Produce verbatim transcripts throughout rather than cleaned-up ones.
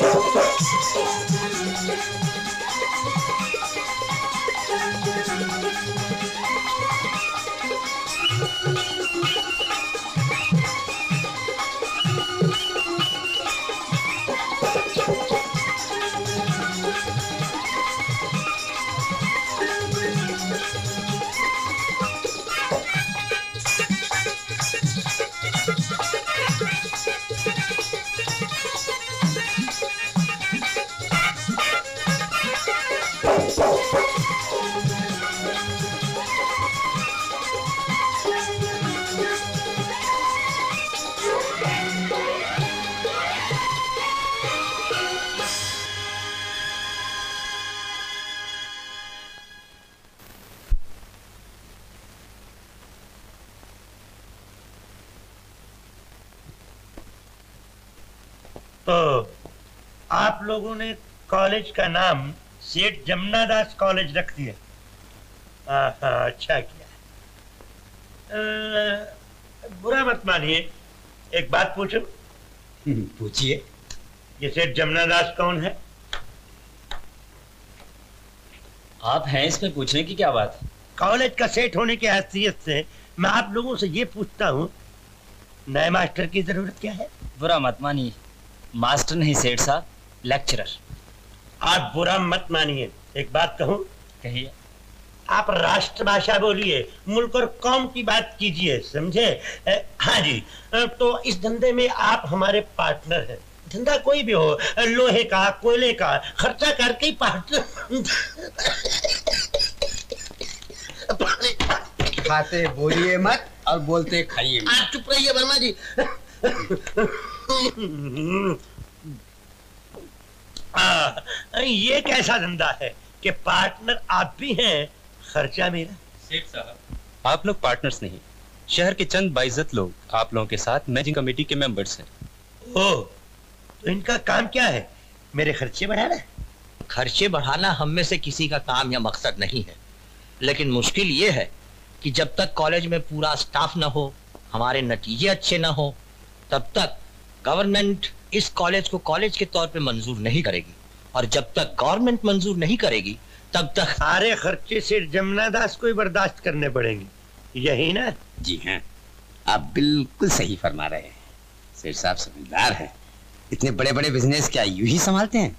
तो आप लोगों ने कॉलेज का नाम सेठ जमुना दास कॉलेज रख दिया। हाँ, अच्छा किया। आ, बुरा मत मानिए, एक बात पूछूं? पूछिए। ये सेठ जमुना दास कौन है? आप हैं इसमें पूछने की क्या बात है? कॉलेज का सेठ होने की हैसियत से मैं आप लोगों से ये पूछता हूँ, नए मास्टर की जरूरत क्या है? बुरा मत मानिए, मास्टर नहीं सेठ साहब, लेक्चरर। आप बुरा मत मानिए, एक बात कहूं? कहिए। आप राष्ट्रभाषा बोलिए, मुल्क और कौम की बात कीजिए, समझे? हाँ जी। तो इस धंधे में आप हमारे पार्टनर हैं। धंधा कोई भी हो, लोहे का, कोयले का, खर्चा करके ही पार्टनर। खाते बोलिए मत और बोलते खाइए मत। आप चुप रहिए वर्मा जी। आ, ये कैसा धंधा है कि पार्टनर आप भी हैं, खर्चा मेरा? सेठ साहब, आप लोग पार्टनर्स नहीं, शहर के चंद बाइज्जत लोग आप लोगों के साथ मैनेजिंग कमेटी के मेंबर्स हैं। ओह, तो इनका काम क्या है? मेरे खर्चे बढ़ाना? खर्चे बढ़ाना हम में से किसी का काम या मकसद नहीं है, लेकिन मुश्किल ये है कि जब तक कॉलेज में पूरा स्टाफ न हो, हमारे नतीजे अच्छे न हो, तब तक गवर्नमेंट इस कॉलेज को कॉलेज के तौर पे मंजूर नहीं करेगी, और जब तक गवर्नमेंट मंजूर नहीं करेगी तब तक सारे खर्चे सिर्फ जमुना दास को ही बर्दाश्त करने पड़ेंगे, यही ना? जी हाँ, आप बिल्कुल सही फरमा रहे हैं। सेठ साहब समझदार हैं, इतने बड़े बड़े बिजनेस क्या यूं ही संभालते हैं?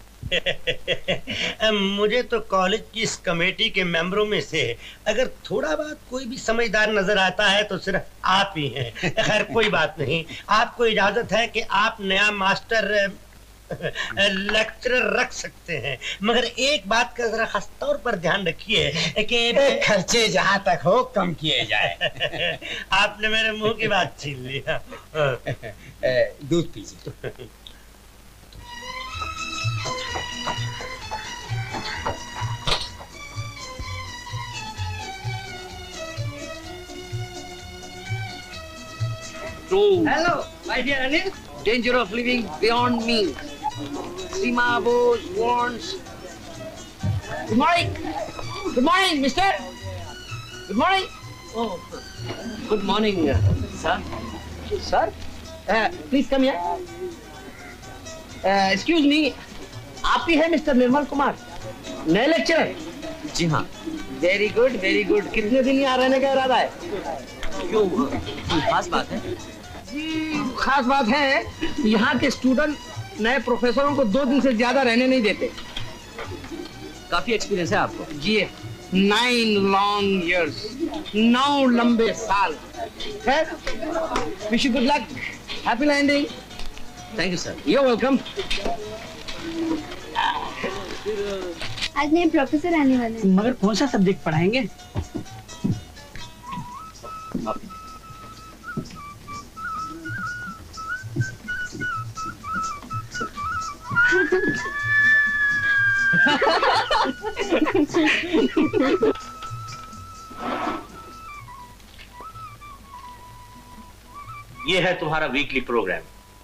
मुझे तो कॉलेज की इस कमेटी के मेंबरों में से अगर थोड़ा बहुत कोई भी समझदार नजर आता है तो सिर्फ आप ही हैं। खैर कोई बात नहीं, आपको इजाजत है कि आप नया मास्टर लेक्चरर रख सकते हैं, मगर एक बात का जरा खास तौर पर ध्यान रखिए कि खर्चे जहां तक हो कम किए जाए। आपने मेरे मुंह की बात छीन लिया। दूध पीजिए। Hello, my dear Anil. Danger of living beyond means. Sima Bose warns. Good morning. Good morning, mister. Good morning. Oh, good morning, sir. Sir, uh, please come here. Uh, excuse me. आप ही हैं mister Nirmal Kumar, नए lecturer? जी हाँ। Very good, very good. कितने दिन यहाँ रहने का इरादा है? क्यों, खास बात है? जी खास बात है, यहाँ के स्टूडेंट नए प्रोफेसरों को दो दिन से ज्यादा रहने नहीं देते। काफी एक्सपीरियंस है आपको? जी नाइन लॉन्ग इयर्स, नौ लंबे साल। Wish you good luck, happy landing. Thank you sir. You welcome. आज नए प्रोफेसर आने वाले हैं। मगर कौन सा सब्जेक्ट पढ़ाएंगे? ये है तुम्हारा वीकली प्रोग्राम।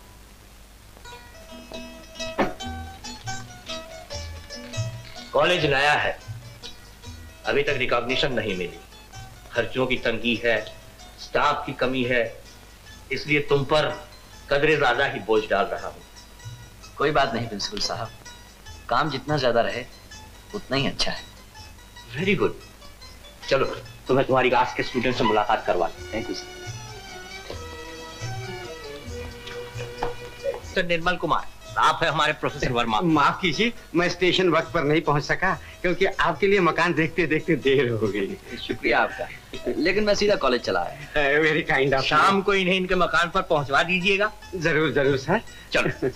कॉलेज नया है, अभी तक रिकॉग्निशन नहीं मिली, खर्चों की तंगी है, स्टाफ की कमी है, इसलिए तुम पर कदरे ज्यादा ही बोझ डाल रहा हूं। कोई बात नहीं प्रिंसिपल साहब, काम जितना ज्यादा रहे उतना ही अच्छा है। Very good. चलो तुम्हें तुम्हारी क्लास के स्टूडेंट से मुलाकात करवा। Thank you sir. Mister Nirmal Kumar, आप है हमारे प्रोफेसर वर्मा। माफ कीजिए, मैं स्टेशन वक्त पर नहीं पहुंच सका क्योंकि आपके लिए मकान देखते देखते देर हो गई। शुक्रिया आपका, लेकिन मैं सीधा कॉलेज चला आया। Very kind of. शाम को इन्हें इनके मकान पर पहुंचवा दीजिएगा। जरूर जरूर सर। चलो।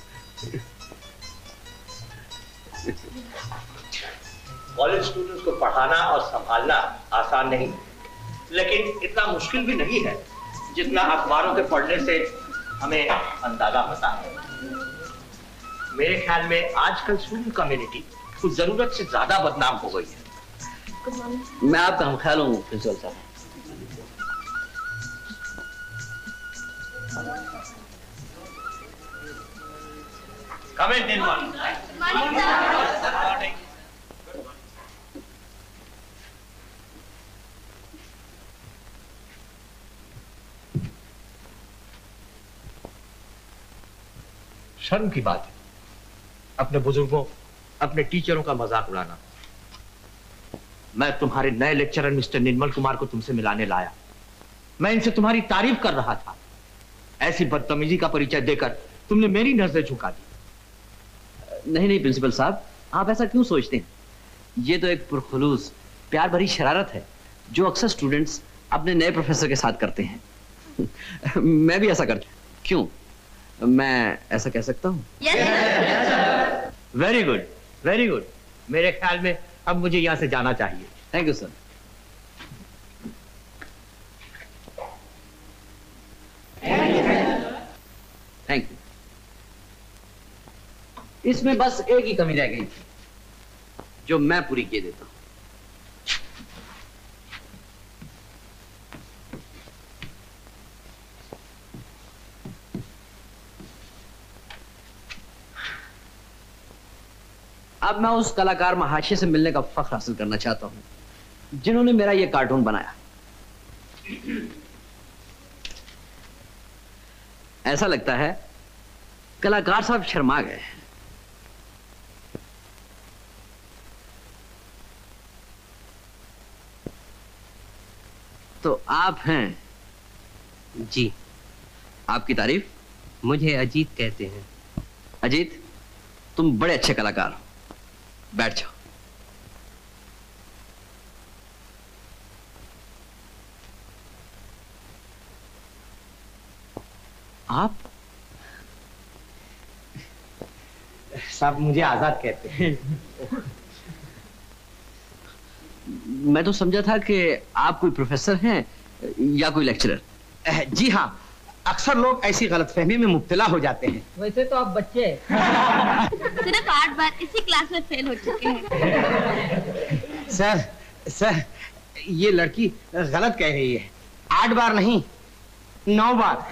कॉलेज स्टूडेंट्स को पढ़ाना और संभालना आसान नहीं, लेकिन इतना मुश्किल भी नहीं है जितना अखबारों के पढ़ने से हमें अंदाजा होता है। मेरे ख्याल में आजकल स्टूडेंट कम्युनिटी कुछ जरूरत से ज्यादा बदनाम हो गई है। मैं आपका हमख्याल हूँ प्रिंसिपल साहब। Come in, Nirmal. शर्म की बात है अपने बुजुर्गों, अपने टीचरों का मजाक उड़ाना। मैं तुम्हारे नए लेक्चरर मिस्टर निर्मल कुमार को तुमसे मिलाने लाया। मैं इनसे तुम्हारी तारीफ कर रहा था, ऐसी बदतमीजी का परिचय देकर तुमने मेरी नजरें झुका दी। नहीं नहीं प्रिंसिपल साहब, आप ऐसा क्यों सोचते हैं? ये तो एक पुरखुलूस प्यार भरी शरारत है जो अक्सर स्टूडेंट्स अपने नए प्रोफेसर के साथ करते हैं। मैं भी ऐसा करता हूं। क्यों, मैं ऐसा कह सकता हूँ? Very good, very good. मेरे ख्याल में अब मुझे यहाँ से जाना चाहिए। Thank you sir. Thank you. इसमें बस एक ही कमी रह गई थी जो मैं पूरी किए देता हूं। अब मैं उस कलाकार महाशय से मिलने का फख्र हासिल करना चाहता हूं जिन्होंने मेरा यह कार्टून बनाया। ऐसा लगता है कलाकार साहब शर्मा गए। तो आप हैं? जी। आपकी तारीफ? मुझे अजीत कहते हैं। अजीत, तुम बड़े अच्छे कलाकार हो। बैठ जाओ। आप? साहब मुझे आजाद कहते हैं। मैं तो समझा था कि आप कोई प्रोफेसर हैं या कोई लेक्चरर। जी हाँ, अक्सर लोग ऐसी गलतफहमी में मुब्तला हो जाते हैं। वैसे तो आप बच्चे सिर्फ आठ बार इसी क्लास में फेल हो चुके हैं। सर सर ये लड़की गलत कह रही है। आठ बार नहीं, नौ बार।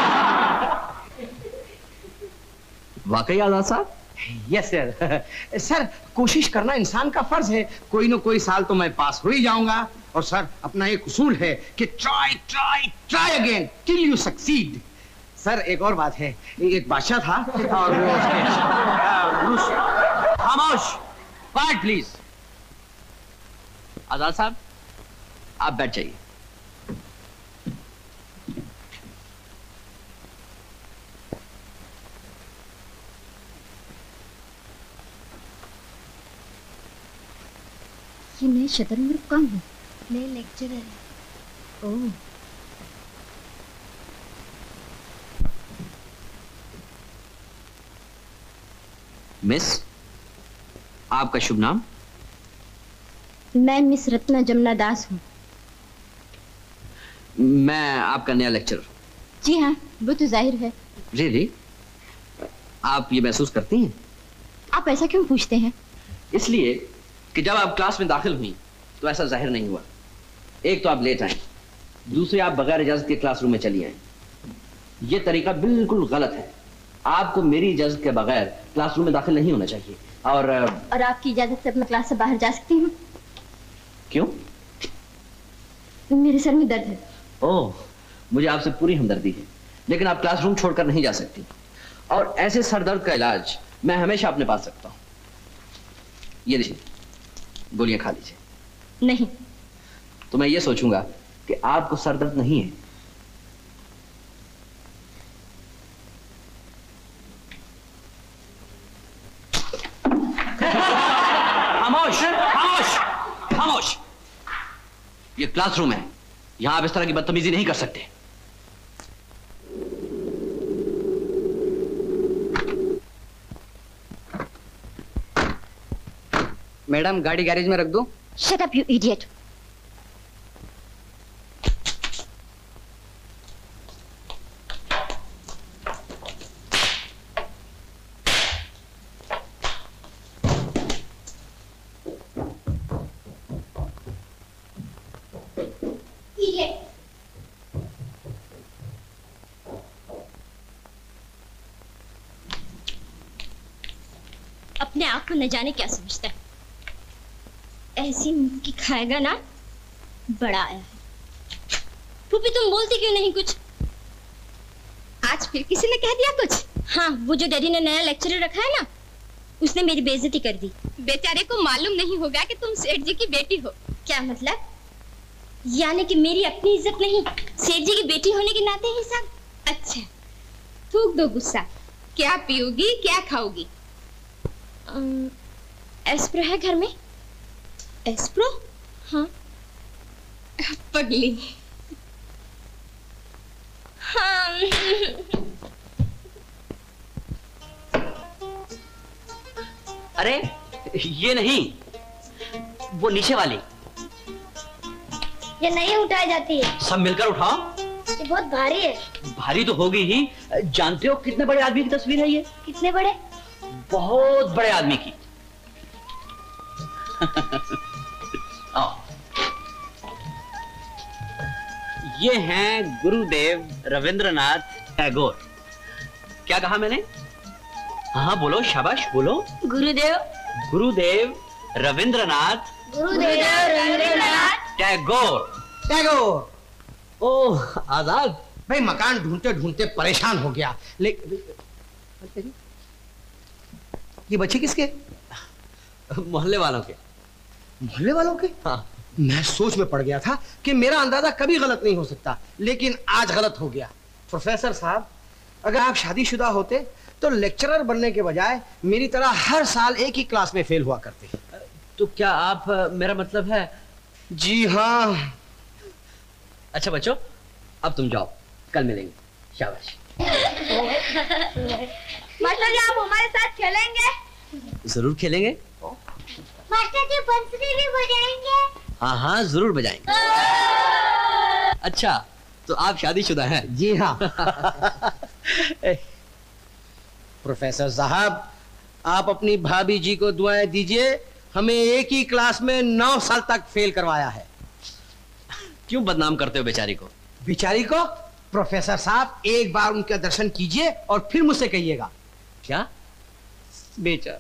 वाकई आजाद साहब? Yes sir. सर कोशिश करना इंसान का फर्ज है। कोई ना कोई साल तो मैं पास हो ही जाऊंगा। और सर अपना एक उसूल है कि try try try again till you succeed. Sir एक और बात है, एक बादशाह था और वो खामोश, क्वाइट प्लीज। आजाद साहब आप बैठ जाइए। ये नए शतरंज ग्रुप कौन है? नए लेक्चरर है। ओह, मिस, आपका शुभ नाम? मैं मिस रत्ना जमुना दास हूँ। मैं आपका नया लेक्चरर। जी हाँ, वो तो जाहिर है। रियली? आप ये महसूस करती हैं? आप ऐसा क्यों पूछते हैं? इसलिए कि जब आप क्लास में दाखिल हुई तो ऐसा जाहिर नहीं हुआ। एक तो आप लेट आए, दूसरे आप बगैर इजाजत के क्लासरूम में चली आए। ये तरीका बिल्कुल गलत है। आपको मेरी इजाजत के बगैर क्लासरूम में दाखिल नहीं होना चाहिए। और और आपकी इजाजत से मैं क्लास से बाहर जा सकती हूँ? क्यों? मेरे सर में दर्द है। ओह, मुझे आपसे पूरी हमदर्दी है, लेकिन आप क्लासरूम छोड़कर नहीं जा सकती। और ऐसे सर दर्द का इलाज मैं हमेशा अपने पास रखता हूं। ये लीजिए, गोलियां खा लीजिए। नहीं। तो मैं ये सोचूंगा कि आपको सर दर्द नहीं है। खामोश, खामोश, खामोश। ये क्लासरूम है, यहां आप इस तरह की बदतमीजी नहीं कर सकते। मैडम, गाड़ी गैरेज में रख दो। Shut up, you idiot. Idiot. अपने आप को न जाने क्या समझता है। ऐसी मुक्की खाएगा ना, बड़ा आया है। फूफी, तुम बोलती क्यों नहीं कुछ? आज फिर किसी ने कह दिया कुछ? हाँ, वो जो डैडी ने नया लेक्चरर रखा है ना, उसने मेरी बेइज्जती कर दी। बेचारे को मालूम नहीं होगा कि तुम सेठ जी की बेटी हो। क्या मतलब? यानी कि मेरी अपनी इज्जत नहीं, सेठ जी की बेटी होने के नाते ही सब? अच्छा, थूक दो गुस्सा। क्या पियोगी, क्या खाओगी? एस्प्रो है घर में? एस्प्रो? हाँ। पगली। हाँ। अरे ये नहीं, वो नीचे वाली। ये नहीं उठाई जाती है। सब मिलकर उठाओ। ये बहुत भारी है। भारी तो होगी ही। जानते हो कितने बड़े आदमी की तस्वीर है ये? कितने बड़े? बहुत बड़े आदमी की। आओ। ये हैं गुरुदेव रविंद्रनाथ टैगोर। क्या कहा मैंने? हाँ बोलो, शाबाश बोलो। गुरुदेव गुरुदेव रविंद्रनाथ गुरुदेव रविंद्रनाथ टैगोर। टैगोर। ओह आजाद भाई, मकान ढूंढते ढूंढते परेशान हो गया। लेकिन ये बच्चे किसके? मोहल्ले वालों के। मोहल्ले वालों के? हाँ। मैं सोच में पड़ गया था कि मेरा अंदाजा कभी गलत नहीं हो सकता, लेकिन आज गलत हो गया। प्रोफेसर साहब, अगर आप शादीशुदा होते तो लेक्चरर बनने के बजाय मेरी तरह हर साल एक ही क्लास में फेल हुआ करते। तो क्या आप, मेरा मतलब है? जी हाँ। अच्छा बच्चों, अब तुम जाओ, कल मिलेंगे। शाबाश। मास्टर जी, आप हमारे साथ खेलेंगे? जरूर खेलेंगे। मास्टर जी, बंसुरी भी बजाएंगे? हाँ हाँ जरूर बजाएंगे। अच्छा, तो आप शादीशुदा हैं? जी हाँ। प्रोफेसर साहब, आप अपनी भाभी जी को दुआएं दीजिए। हमें एक ही क्लास में नौ साल तक फेल करवाया है। क्यों बदनाम करते हो बेचारी को? बेचारी को? प्रोफेसर साहब, एक बार उनका दर्शन कीजिए और फिर मुझसे कहिएगा। क्या? बेचारा।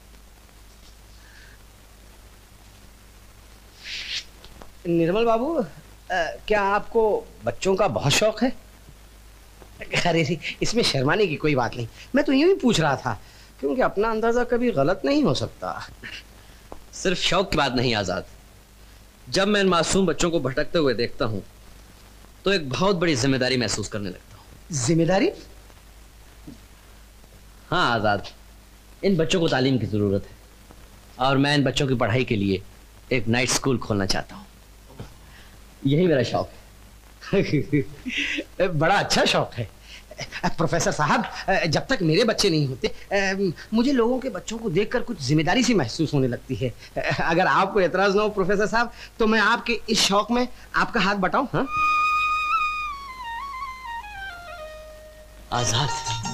निर्मल बाबू, क्या आपको बच्चों का बहुत शौक है? अरे इसमें शर्माने की कोई बात नहीं, मैं तो यूं ही पूछ रहा था, क्योंकि अपना अंदाजा कभी गलत नहीं हो सकता। सिर्फ शौक की बात नहीं आजाद, जब मैं इन मासूम बच्चों को भटकते हुए देखता हूं तो एक बहुत बड़ी जिम्मेदारी महसूस करने लगता हूं। जिम्मेदारी? हाँ आजाद, इन बच्चों को तालीम की जरूरत है और मैं इन बच्चों की पढ़ाई के लिए एक नाइट स्कूल खोलना चाहता हूं। यही मेरा शौक है। बड़ा अच्छा शौक है। प्रोफेसर साहब, जब तक मेरे बच्चे नहीं होते मुझे लोगों के बच्चों को देखकर कुछ जिम्मेदारी सी महसूस होने लगती है। अगर आपको एतराज ना हो प्रोफेसर साहब, तो मैं आपके इस शौक में आपका हाथ बटाऊं? हाँ? आजाद,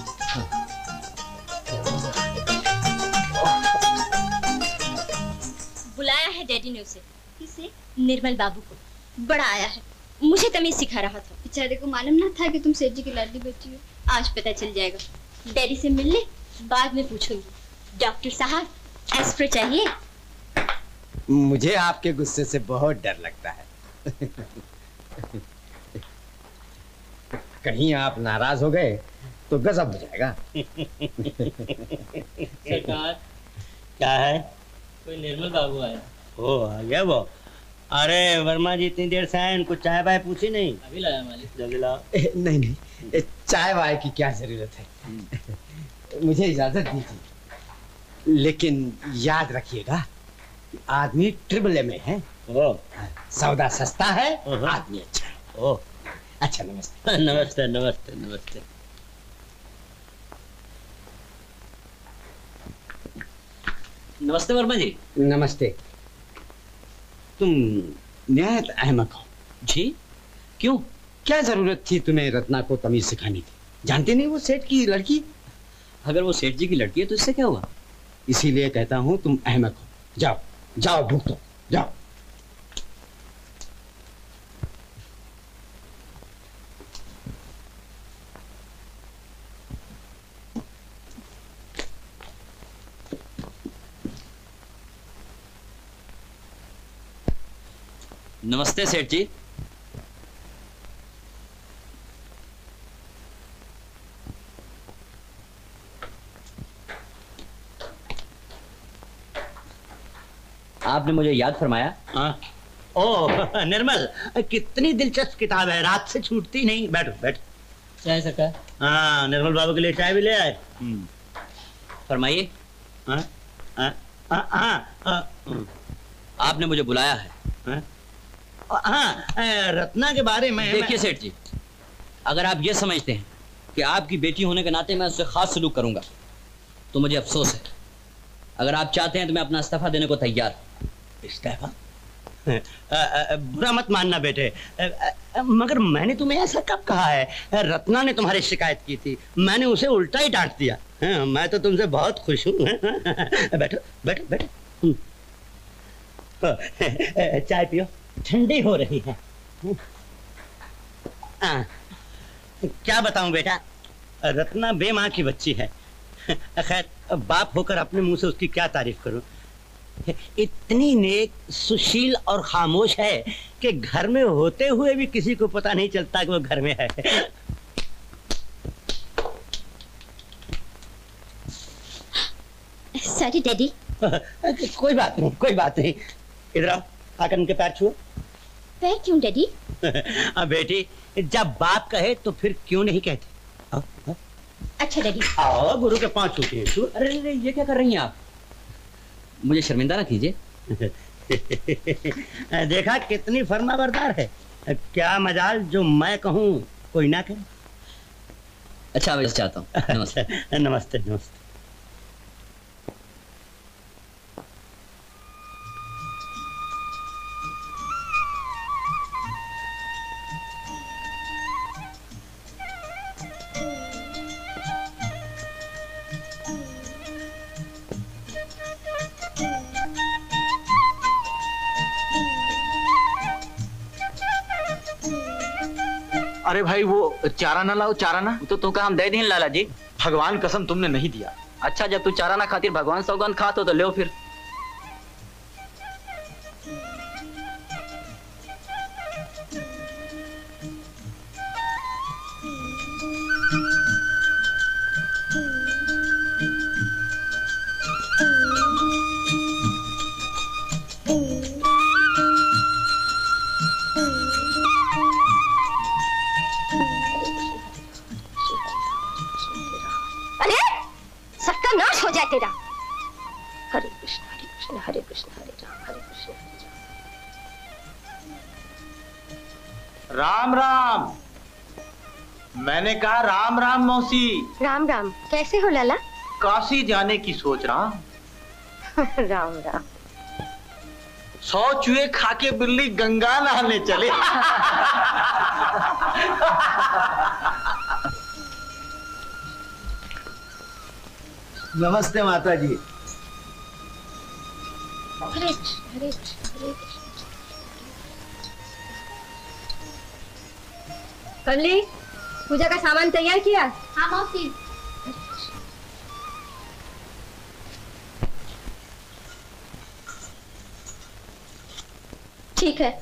बुलाया है डैडी ने उसे। किसे? निर्मल बाबू को। बड़ा आया है, मुझे तमीज सिखा रहा था। बेचारे को मालूम ना था कि तुम सेठ जी की लाडली बेटी हो। आज पता चल जाएगा। डैडी से मिल ले, बाद में पूछूंगी। डॉक्टर साहब, एस्प्रो चाहिए? मुझे आपके गुस्से से बहुत डर लगता है। कहीं आप नाराज हो गए तो गजब हो जाएगा। सरकार क्या है? कोई निर्मल बाबू आया। ओ आ गया वो। अरे वर्मा जी इतनी देर से आए, उनको चाय बाय पूछी नहीं? अभी लाया मालिक। जल्दी लाओ। नहीं नहीं, चाय वाय की क्या जरूरत है, मुझे इजाजत दीजिए। लेकिन याद रखिएगा, आदमी ट्रिपल ए में है। ओ सौदा सस्ता है, आदमी अच्छा है। ओ अच्छा, नमस्ते। नमस्ते नमस्ते नमस्ते। नमस्ते वर्मा जी। नमस्ते। तुम निहायत अहमक हो। जी क्यों? क्या जरूरत थी तुम्हें रत्ना को तमीज सिखानी थी? जानते नहीं वो सेठ की लड़की? अगर वो सेठ जी की लड़की है तो इससे क्या हुआ? इसीलिए कहता हूँ तुम अहमक हो। जाओ जाओ, भुगतो, जाओ। नमस्ते सेठ जी। आपने मुझे याद फरमाया। हाँ। ओ निर्मल, कितनी दिलचस्प किताब है, रात से छूटती नहीं। बैठो बैठो। चाय सरकार। हाँ, निर्मल बाबू के लिए चाय भी ले आए। फरमाइए। हाँ हाँ हाँ, आपने मुझे बुलाया है। हाँ, हाँ, रत्ना के बारे में। देखिए सेठ जी, अगर आप ये समझते हैं कि आपकी बेटी होने के नाते मैं उससे खास सलूक करूंगा तो मुझे अफसोस है। अगर आप चाहते हैं तो मैं अपना इस्तीफा देने को तैयार हूं। इस्तीफा? बुरा मत मानना बेटे, मगर मैंने तुम्हें ऐसा कब कहा है? रत्ना ने तुम्हारी शिकायत की थी, मैंने उसे उल्टा ही डांट दिया। हाँ, मैं तो तुमसे बहुत खुश हूँ। बैठो बैठो बैठो, चाय पियो, ठंडी हो रही है। आ, क्या बताऊं बेटा, रत्ना बेमां की बच्ची है। खैर, बाप होकर अपने मुंह से उसकी क्या तारीफ करूं। इतनी नेक, सुशील और खामोश है कि घर में होते हुए भी किसी को पता नहीं चलता कि वो घर में है। Sorry daddy. कोई बात नहीं, कोई बात नहीं। इधर आओ, आकर उनके पैर छुओ। पैर क्यों डैडी? अब बेटी, जब बाप कहे तो फिर क्यों नहीं कहते। आओ, आओ। अच्छा डैडी। आओ, गुरु के पांव छूटे। अरे अरे, ये क्या कर रही हैं आप? मुझे शर्मिंदा ना कीजिए। देखा कितनी फर्माबरदार है। क्या मजाल जो मैं कहूँ कोई ना कहे। अच्छा, मैं चाहता हूँ। नमस्ते। नमस्ते नमस्ते। अरे भाई, वो चारा ना लाओ, चारा ना। तो तुमका हम दे दें लाला जी। भगवान कसम तुमने नहीं दिया। अच्छा, जब तू चारा ना खातिर भगवान सौगंध खात हो तो ले फिर। तेरा। हरे कृष्ण हरे कृष्ण हरे कृष्ण हरे राम हरे कृष्ण हरे राम राम। राम। मैंने कहा राम राम मौसी। राम राम, कैसे हो लाला? काशी जाने की सोच रहा हूँ। राम राम। सौ चूहे खा के बिल्ली गंगा नहाने चले। नमस्ते माता जी। हरे कृष्ण हरे कृष्ण हरे कृष्ण। कमली, पूजा का सामान तैयार किया? हाँ मौसी। ठीक है।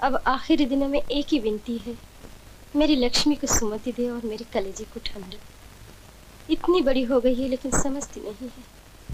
अब आखिरी दिनों में एक ही विनती है, मेरी लक्ष्मी को सुमति दे और मेरे कलेजे को ठंडक। इतनी बड़ी हो गई है लेकिन समझती नहीं है।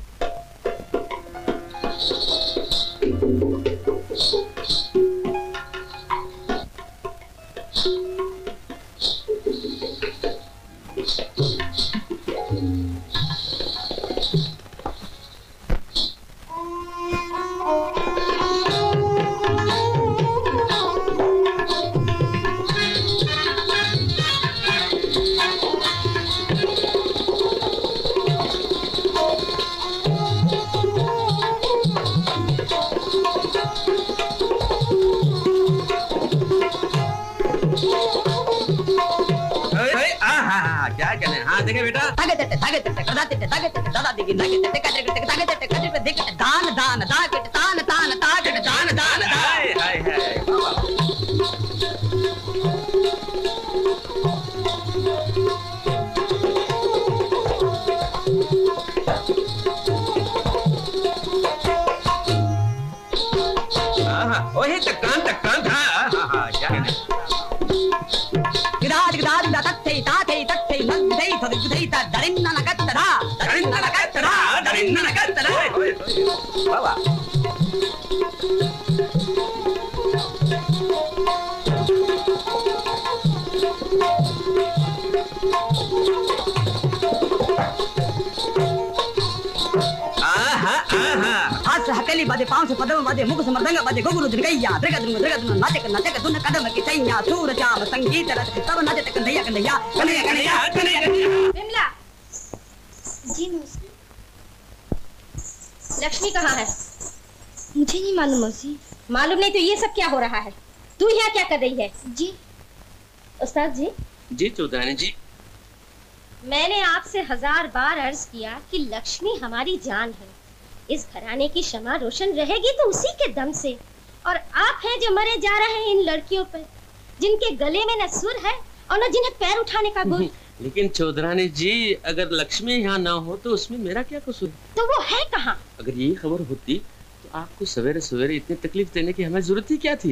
देखे बेटा तागे तटे तागे तटे कदा तटे तागे तटे दादा दिगी नागे तटे काजे तटे तागे तटे काजे पे देख दान दान तागे तान तान तागे दान दान हाय हाय हाय हां ओही तकान तकान हां हां हां क्या कहने गिदाद गिदाद गिदाद तटे ताते तटे नंदे थदे ता दरिन्ना नगतरा दरिन्ना नगतरा दरिन्ना नगतरा बाबा आहा आहा हाथ से हकेली बाजे पांव से पदम बाजे मुख से मृदंग बाजे गुगुरु द्रिगैया द्रिगद्रुम द्रिगद्रुम नाचक नाचक दुन कदम की चैया सूर श्याम संगीत रस सब नाचत कन्हैया कन्हैया कन्हैया कन्हैया कन्हैया विमला जी मौसी। लक्ष्मी कहाँ है? मुझे नहीं मालूम मौसी। मालूम नहीं तो ये सब क्या हो रहा है? तू यहाँ क्या कर रही है? जी उस्ताद जी। जी चौधरानी जी, मैंने आपसे हजार बार अर्ज किया कि लक्ष्मी हमारी जान है। इस घराने की शमा रोशन रहेगी तो उसी के दम से। और आप हैं जो मरे जा रहे हैं इन लड़कियों पर, जिनके गले में न सुर है और न जिन्हें पैर उठाने का गुण। लेकिन चौधरानी जी अगर लक्ष्मी यहाँ ना हो तो उसमें मेरा क्या कसूर? तो वो है कहाँ? अगर यही खबर होती तो आपको सवेरे सवेरे इतनी तकलीफ देने की हमें जरूरत ही क्या थी?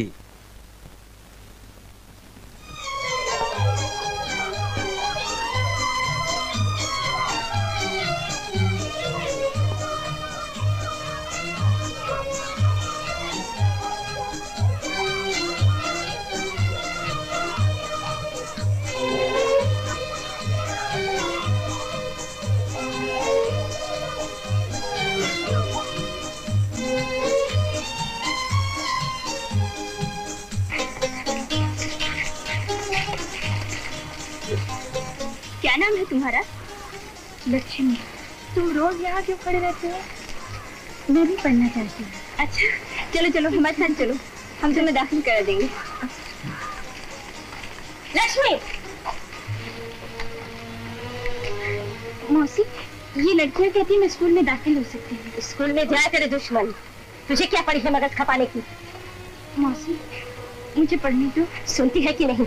क्या नाम है तुम्हारा? लक्ष्मी। तुम रोज यहाँ क्यों खड़े रहते हो? मैं भी पढ़ना चाहती हूँ। अच्छा चलो चलो हमारे साथ चलो, हम तुम्हें दाखिल करा देंगे। लक्ष्मी। मौसी ये लड़कियाँ कहती हैं मैं स्कूल में दाखिल हो सकती हूँ। स्कूल में जाए तेरे दुश्मन, तुझे क्या पड़ी है मगज खपाने की? मौसी मुझे पढ़ने दो। सुनती है कि नहीं?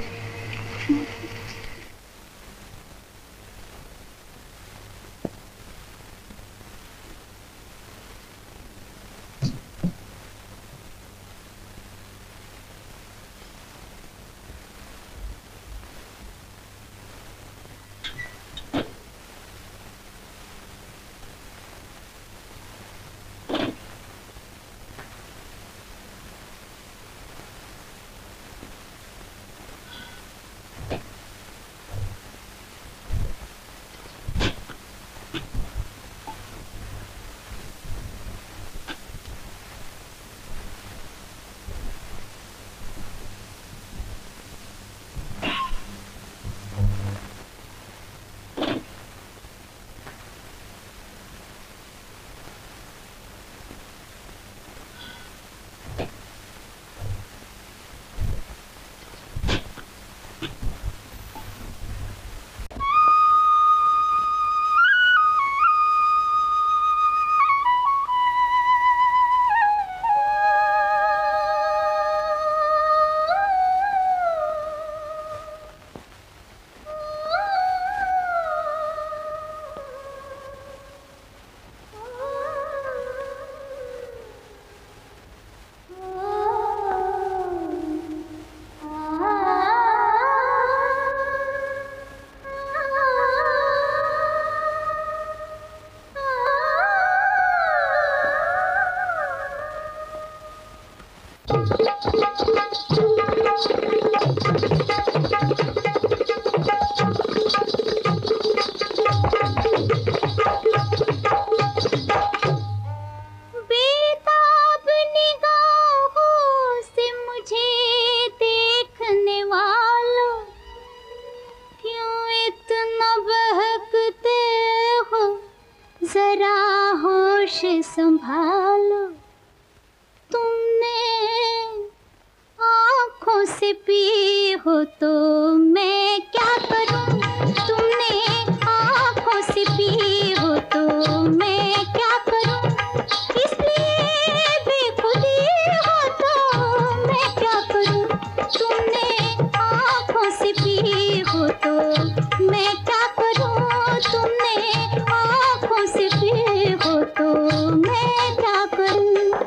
पी हो तो मैं क्या करूं, तुमने आंखों से पी हो तो मैं क्या करूं, इसलिए बेखुदी हो तो मैं क्या करूं, तुमने आंखों से पी हो तो मैं क्या करूं, तुमने आंखों से पी हो तो मैं क्या करूं।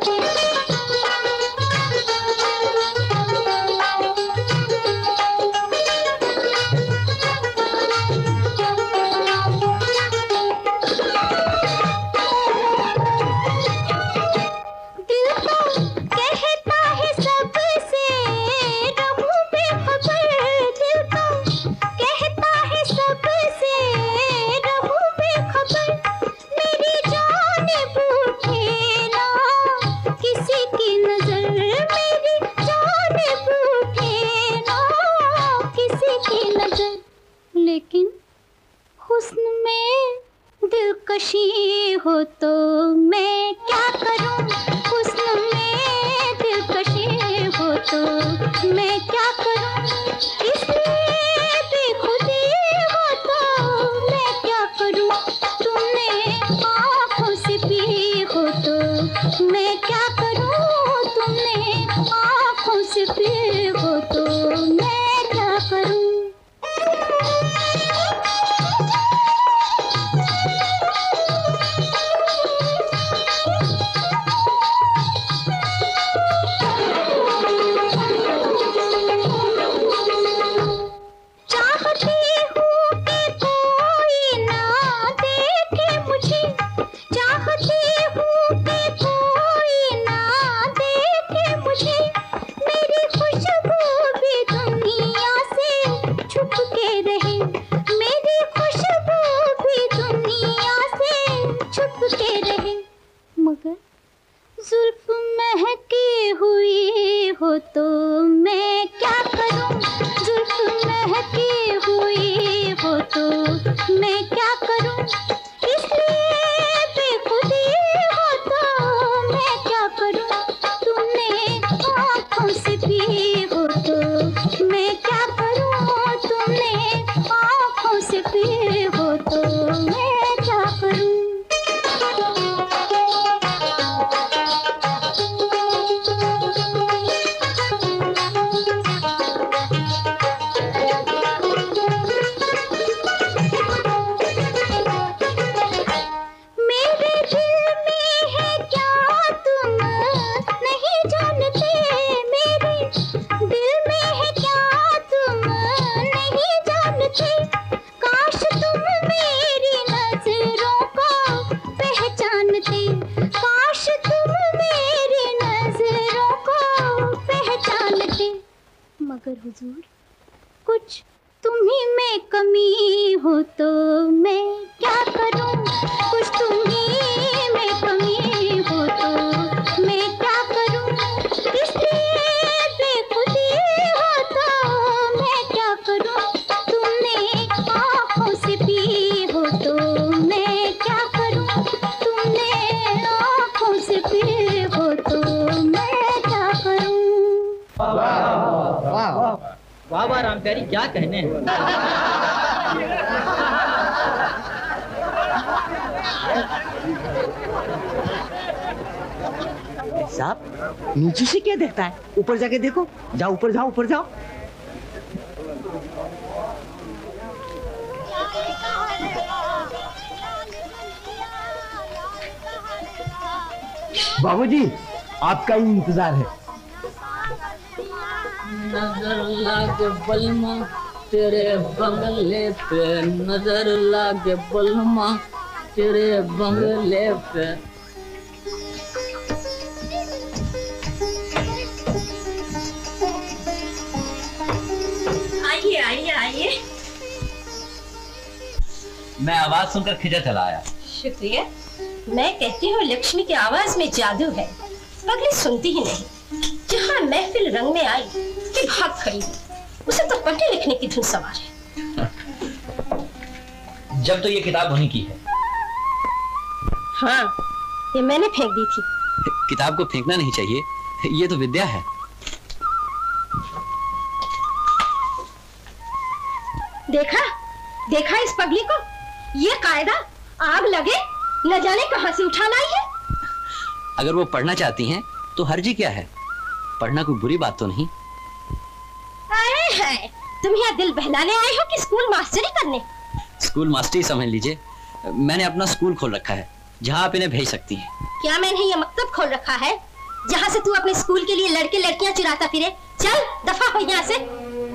लेकिन हुस्न में दिलकशी हो तो मैं क्या करूं, हुस्न में दिलकशी हो तो मैं क्या करूं, इसलिए बेखुदी हो तो मैं क्या करूं, तुमने आंखों से पी हो तो मैं क्या करूं, तुमने आंखों से पी हो तो मैं क्या करूं। मगर जुल्फ महकी हुई हो तो मैं क्या करूं, जुल्फ महकी हुई हो तो मैं क्या करूं, इसलिए बेखुदी हो तो मैं क्या करूं, तुमने आंखों से पी हो तो मैं क्या करूं, तुमने आंखों से पी हो तो मैं क्या करूं। मगर हुजूर कुछ तुम्ही में कमी हो तो मैं क्या करूं, कुछ तुम्ही में कमी हो तो मैं क्या करूं, इसलिए बेखुदी हो तो मैं क्या करूं, तुमने आंखों से पी हो तो मैं क्या करूं, तुमने आंखों से पी हो तो मैं क्या करूं। वाह वाह वाह राम प्यारी, क्या कहने हैं। साहब नीचे से क्या देखता है, ऊपर जाके देखो, जाओ ऊपर जाओ, ऊपर जाओ। बाबूजी आपका ही इंतजार है। नजर लागे बलमा तेरे बंगले पे, नजर लागे बलमा तेरे बंगले पे। आइए आइए आइए। मैं आवाज सुनकर खिजा चला आया। शुक्रिया। मैं कहती हूँ लक्ष्मी की आवाज में जादू है, पगली सुनती ही नहीं। जहाँ महफिल रंग में आई कि भाग खड़ी, उसे तो पढ़ने लिखने की धुन सवार है। जब तो ये किताब उन्हीं की है। हाँ, ये मैंने फेंक दी थी। किताब को फेंकना नहीं चाहिए, ये तो विद्या है। देखा देखा इस पगली को, ये कायदा आग लगे न जाने कहां से उठा लाई है। अगर वो पढ़ना चाहती हैं तो हर्जी क्या है, पढ़ना कोई बुरी बात तो नहीं। अरे है, तुम यहाँ दिल बहलाने आए हो कि स्कूल मास्टरी करने? स्कूल मास्टरी समझ लीजिए, मैंने अपना स्कूल खोल रखा है जहाँ आप इन्हें भेज सकती हैं। क्या मैंने ये मकतब खोल रखा है जहाँ से तू अपने स्कूल के लिए लड़के लड़कियां चुराता फिरे? चल दफा हो यहाँ से।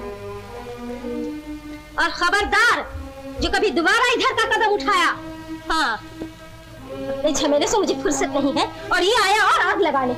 और खबरदार जो कभी दोबारा इधर का कदम उठाया, हाँ अपने झमेले से मुझे फुर्सत नहीं है और ये आया और आग लगाने।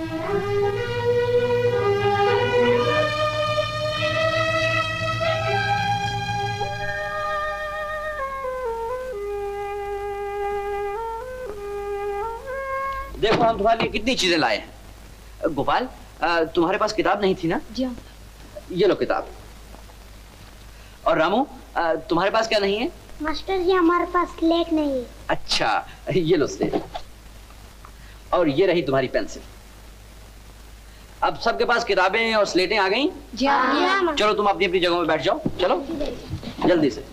देखो हम तुम्हारे लिए कितनी चीजें लाए हैं। गोपाल, तुम्हारे पास किताब नहीं थी ना? जी हाँ। ये लो किताब। और रामू, तुम्हारे पास क्या नहीं है? मास्टर जी हमारे पास स्लेट नहीं है। अच्छा, ये लो स्लेट। और ये रही तुम्हारी पेंसिल। अब सबके पास किताबें और स्लेटें आ गई? जी हाँ। चलो तुम अपनी अपनी जगहों में बैठ जाओ, चलो जल्दी से।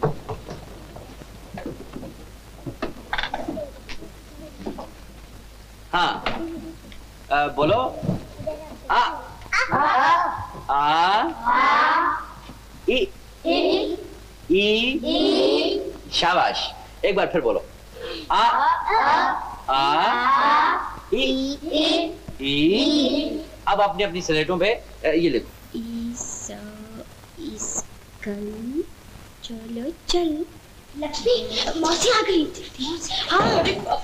हाँ, आ, बोलो। आ आ, आ ई ई शाबाश। एक बार फिर बोलो। आ आ ई ई। अब अपनी अपनी स्लेटों पे ये लिखो। ईसा इसकल चलो चल। लक्ष्मी मौसी आ गई। हाँ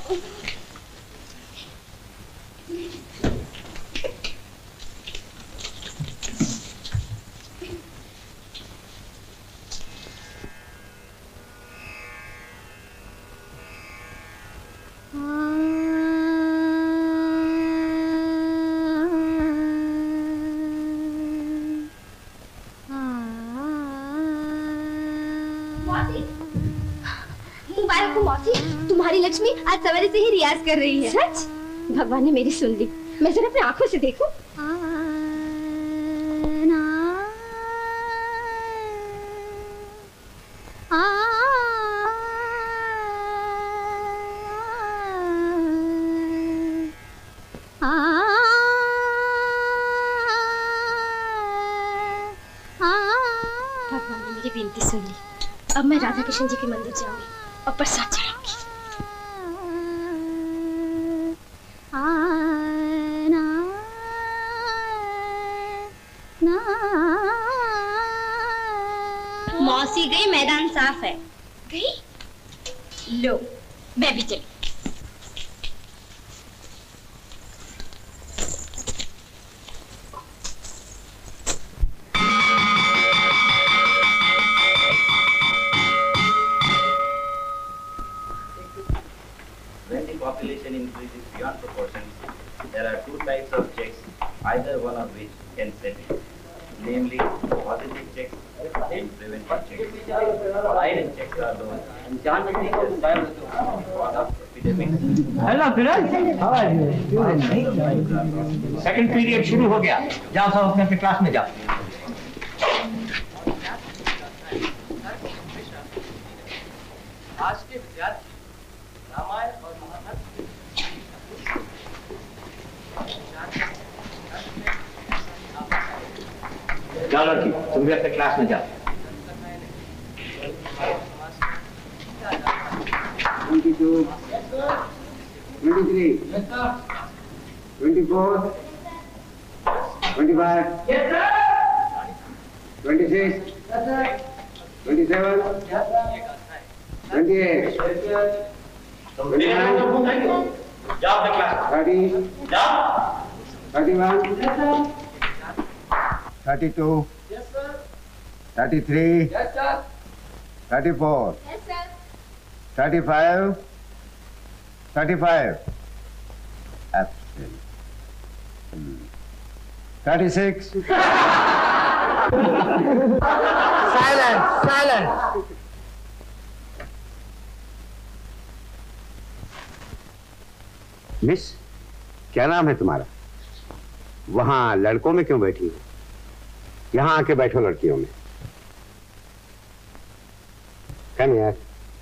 मुबारक हो मौसी, तुम्हारी लक्ष्मी आज सवेरे से ही रियाज कर रही है। सच? भगवान ने मेरी सुन ली। मैं जरा अपनी आंखों से देखूं। भगवान ने मेरी विनती सुन ली। अब मैं राधा कृष्ण जी के मंदिर जाऊंगी और प्रसाद चढ़ाऊंगी। मौसी गई, मैदान साफ है। गई? लो मैं भी चली। When the population increases beyond proportion, there are two types of checks, either one of which can set it, namely positive checks and preventive checks. Iron checks are those which are cause of epidemics. Hello Firoz, second period शुरू हो गया। जाओ सब अपने अपने class में जाओ। आज के विद्यार्थी रामायण और महाभारत जाओ लड़की, तुम भी अपने क्लास में जाओ। twenty-two, twenty-three, twenty-four, twenty-five, twenty-six, twenty-seven, twenty-eight, twenty-nine, thirty, thirty-one, thirty-two, thirty-three, thirty-four, thirty-five, thirty-five, absent, Hmm. thirty-six. Silence, silence. Miss, क्या नाम है तुम्हारा? वहां लड़कों में क्यों बैठी हो? यहाँ आके बैठो लड़कियों में। Come here.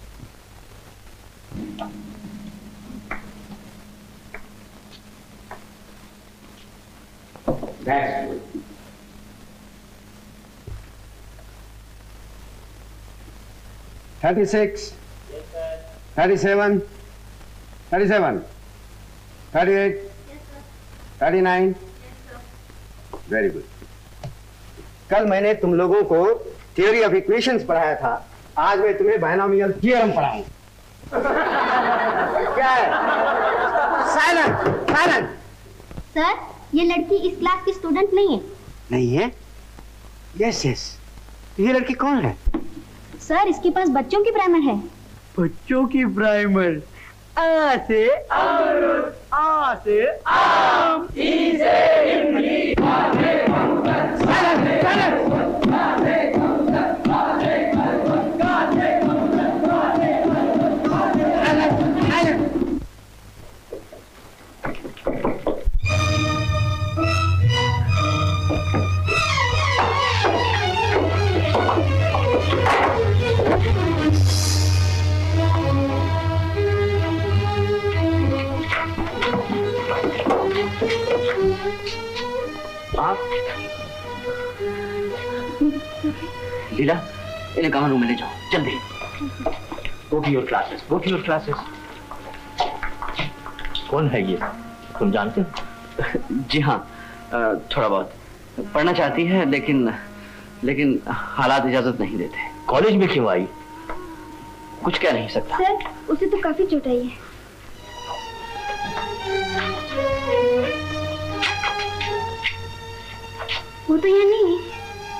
That's good. Thirty-six. Yes, sir. Thirty-seven. Thirty-seven. Thirty-eight. Yes, sir. Thirty-nine. Yes, sir. Very good. कल मैंने तुम लोगों को थियोरी ऑफ इक्वेशंस पढ़ाया था, आज मैं तुम्हें बायनोमियल थ्योरम पढ़ाऊंगा। क्या है? Silent, silent. सर, ये लड़की इस क्लास की स्टूडेंट नहीं है। नहीं है? Yes yes. ये लड़की कौन है? सर, इसके पास बच्चों की प्राइमर है। बच्चों की प्राइमर? आ से अमरूद, आ से आम, ई से इमली, आ से अंगूर, साइलेंट, साइलेंट। आ से अंगूर, आ से अंगूर, आ से अंगूर, आ से अंगूर, साइलेंट, साइलेंट। आप लीला, इन्हें कमन रूम में ले जाओ जल्दी। Go to your classes, go to your classes. कौन है ये, तुम जानते हो? जी हाँ, थोड़ा बहुत पढ़ना चाहती है, लेकिन लेकिन हालात इजाजत नहीं देते। कॉलेज में क्यों आई? कुछ कह नहीं सकता। सर, उसे तो काफी चोट आई है। वो तो यहाँ नहीं है।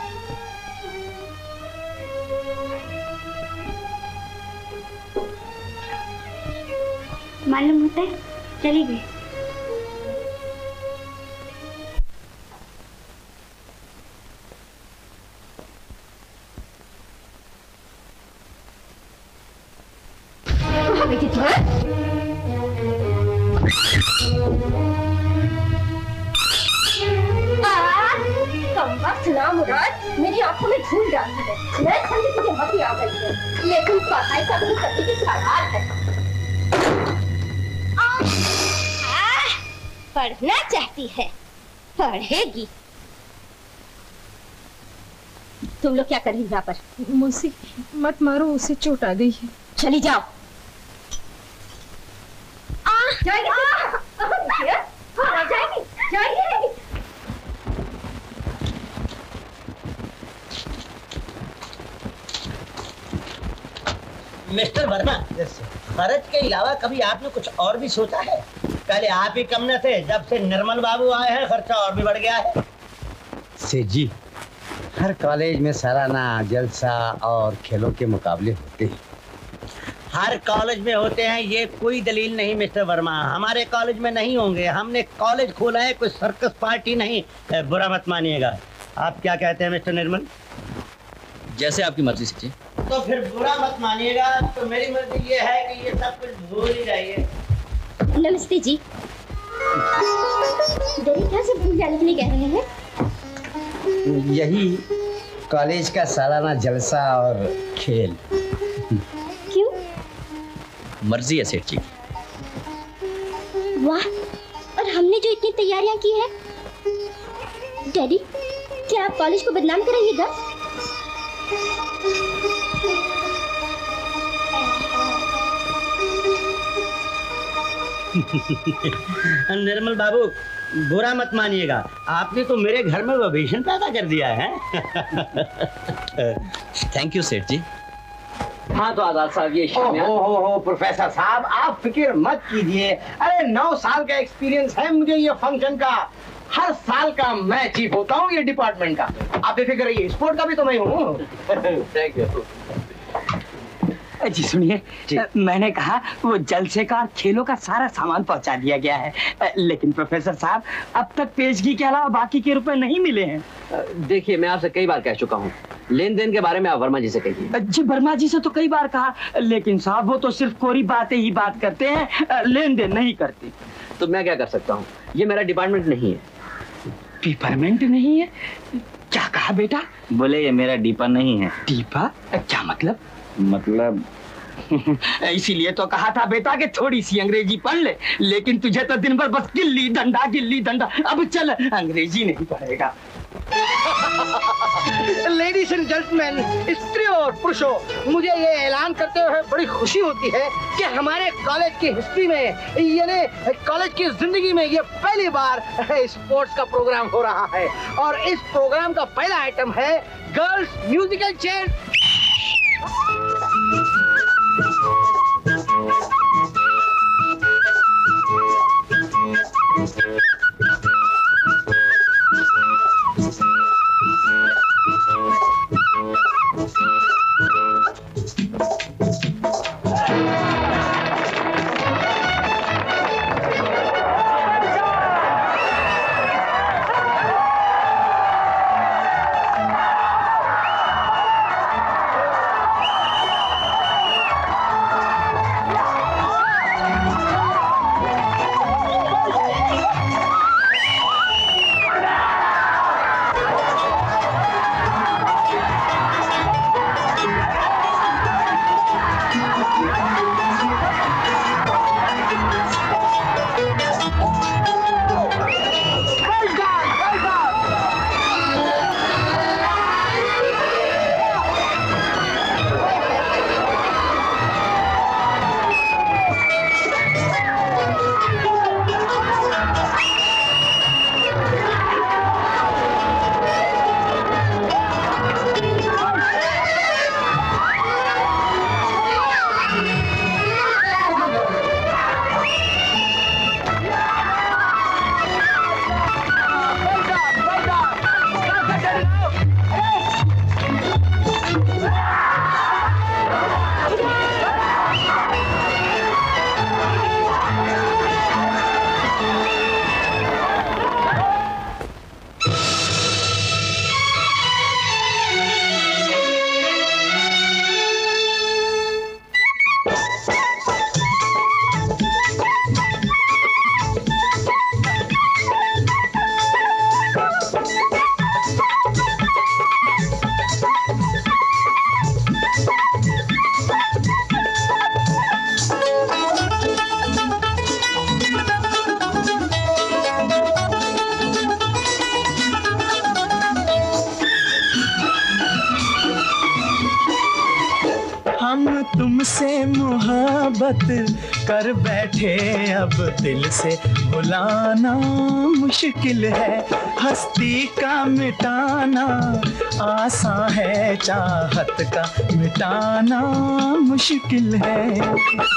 मालूम होता है चली गई। बेटी ना मुराद, मेरी आंखों में धूल डालती है। मैं समझी तुझे मती आ गई है, लेकिन पढ़ाई का भी करने की सवाल है। पढ़ना चाहती है, पढ़ेगी। तुम लोग क्या कर रही हो यहाँ पर? मौसी मत मारो, उसे चोट आ गई है। चली जाओ। जाएगी जाएगी जाएगी। मिस्टर वर्मा, खर्च के अलावा कभी आपने कुछ और भी सोचा है? पहले आप ही कम न थे, जब से निर्मल बाबू आए हैं खर्चा और भी बढ़ गया है। सेठ जी, हर कॉलेज में सालाना जलसा और खेलों के मुकाबले होते हैं। हर कॉलेज में होते हैं ये कोई दलील नहीं मिस्टर वर्मा। हमारे कॉलेज में नहीं होंगे, हमने कॉलेज खोला है, कोई सर्कस पार्टी नहीं। बुरा मत मानिएगा। आप क्या कहते हैं मिस्टर निर्मल? जैसे आपकी मर्जी सेठ जी। तो फिर बुरा मत मानिएगा। तो मेरी मर्जी ये है कि ये सब कुछ भूल ही जाइए। नमस्ते जी। डैडी क्या से भूल जाने के लिए कह रहे हैं? यही कॉलेज का सालाना जलसा और खेल। क्यों? मर्जी है सेठ जी। वाह, और हमने जो इतनी तैयारियां की है। डैडी, क्या आप कॉलेज को बदनाम करेंगे? निर्मल बाबू, बुरा मत मानिएगा, आपने तो मेरे घर में विभीषण पैदा कर दिया है। थैंक यू सेठ जी। हाँ तो आजाद साहब, ये हो हो हो हो प्रोफेसर साहब, आप फिक्र मत कीजिए। अरे नौ साल का एक्सपीरियंस है मुझे ये फंक्शन का। हर साल का मैं चीफ होता हूँ ये डिपार्टमेंट का। आप बेफिक्र रहिए, स्पोर्ट का भी तो मैं हूँ। थैंक यू जी। सुनिए, मैंने कहा वो जलसे का खेलों का सारा सामान पहुंचा दिया गया है, लेकिन प्रोफेसर साहब अब तक पेशगी के अलावा बाकी के रुपए नहीं मिले हैं। देखिए, मैं आपसे कई बार कह चुका हूँ, लेन देन के बारे में आप वर्मा जी से कहिए। जी, वर्मा जी से तो कई बार कहा, लेकिन साहब वो तो सिर्फ कोरी बातें ही बात करते हैं, लेन देन नहीं करते। तो मैं क्या कर सकता हूँ? ये मेरा डिपार्टमेंट नहीं है। डिपार्टमेंट नहीं है? क्या कहा बेटा? बोले ये मेरा डिपा नहीं है। डिपा? क्या मतलब? मतलब इसीलिए तो कहा था बेटा कि थोड़ी सी अंग्रेजी पढ़ ले, लेकिन तुझे तो दिन भर बस गिल्ली डंडा गिल्ली डंडा। अब चल, अंग्रेजी नहीं पढ़ेगा। लेडीज एंड जेंटलमैन, स्त्रियों और पुरुषों, मुझे ये ऐलान करते हुए बड़ी खुशी होती है कि हमारे कॉलेज की हिस्ट्री में, यानी कॉलेज की जिंदगी में, ये पहली बार स्पोर्ट्स का प्रोग्राम हो रहा है। और इस प्रोग्राम का पहला आइटम है गर्ल्स म्यूजिकल चेयर। तुमसे मोहब्बत कर बैठे, अब दिल से भुलाना मुश्किल है। हस्ती का मिटाना आसान है, चाहत का मिटाना मुश्किल है।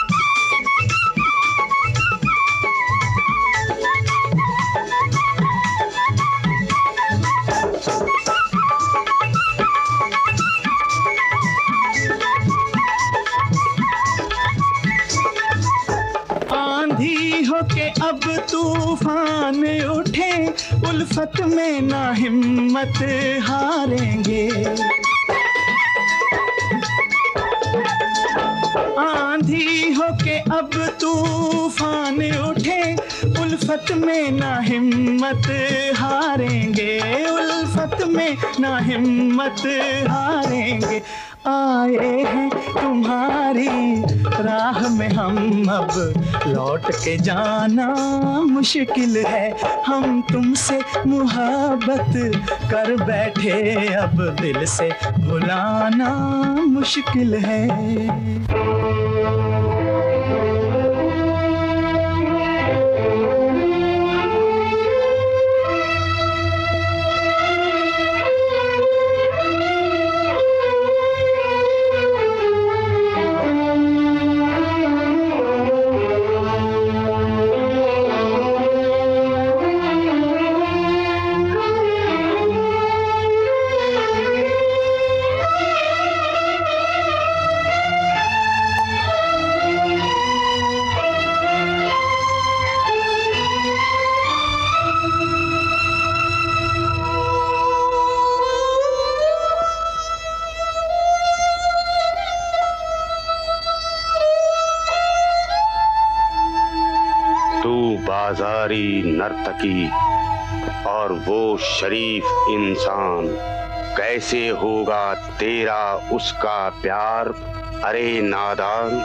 के अब तूफान उठे, उल्फत में ना हिम्मत हारेंगे। आंधी हो के अब तूफान उठे, उल्फत में ना हिम्मत हारेंगे, उल्फत में ना हिम्मत हारेंगे। आए हैं तुम्हारी राह में हम, अब लौट के जाना मुश्किल है। हम तुमसे मोहब्बत कर बैठे, अब दिल से भुलाना मुश्किल है। बाजारी नर्तकी और वो शरीफ इंसान, कैसे होगा तेरा उसका प्यार? अरे नादान,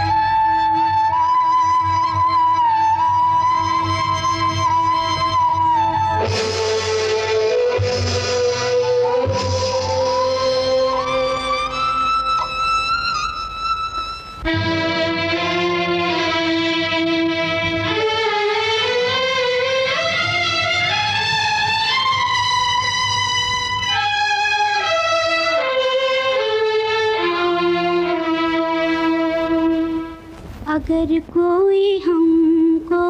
अगर कोई हमको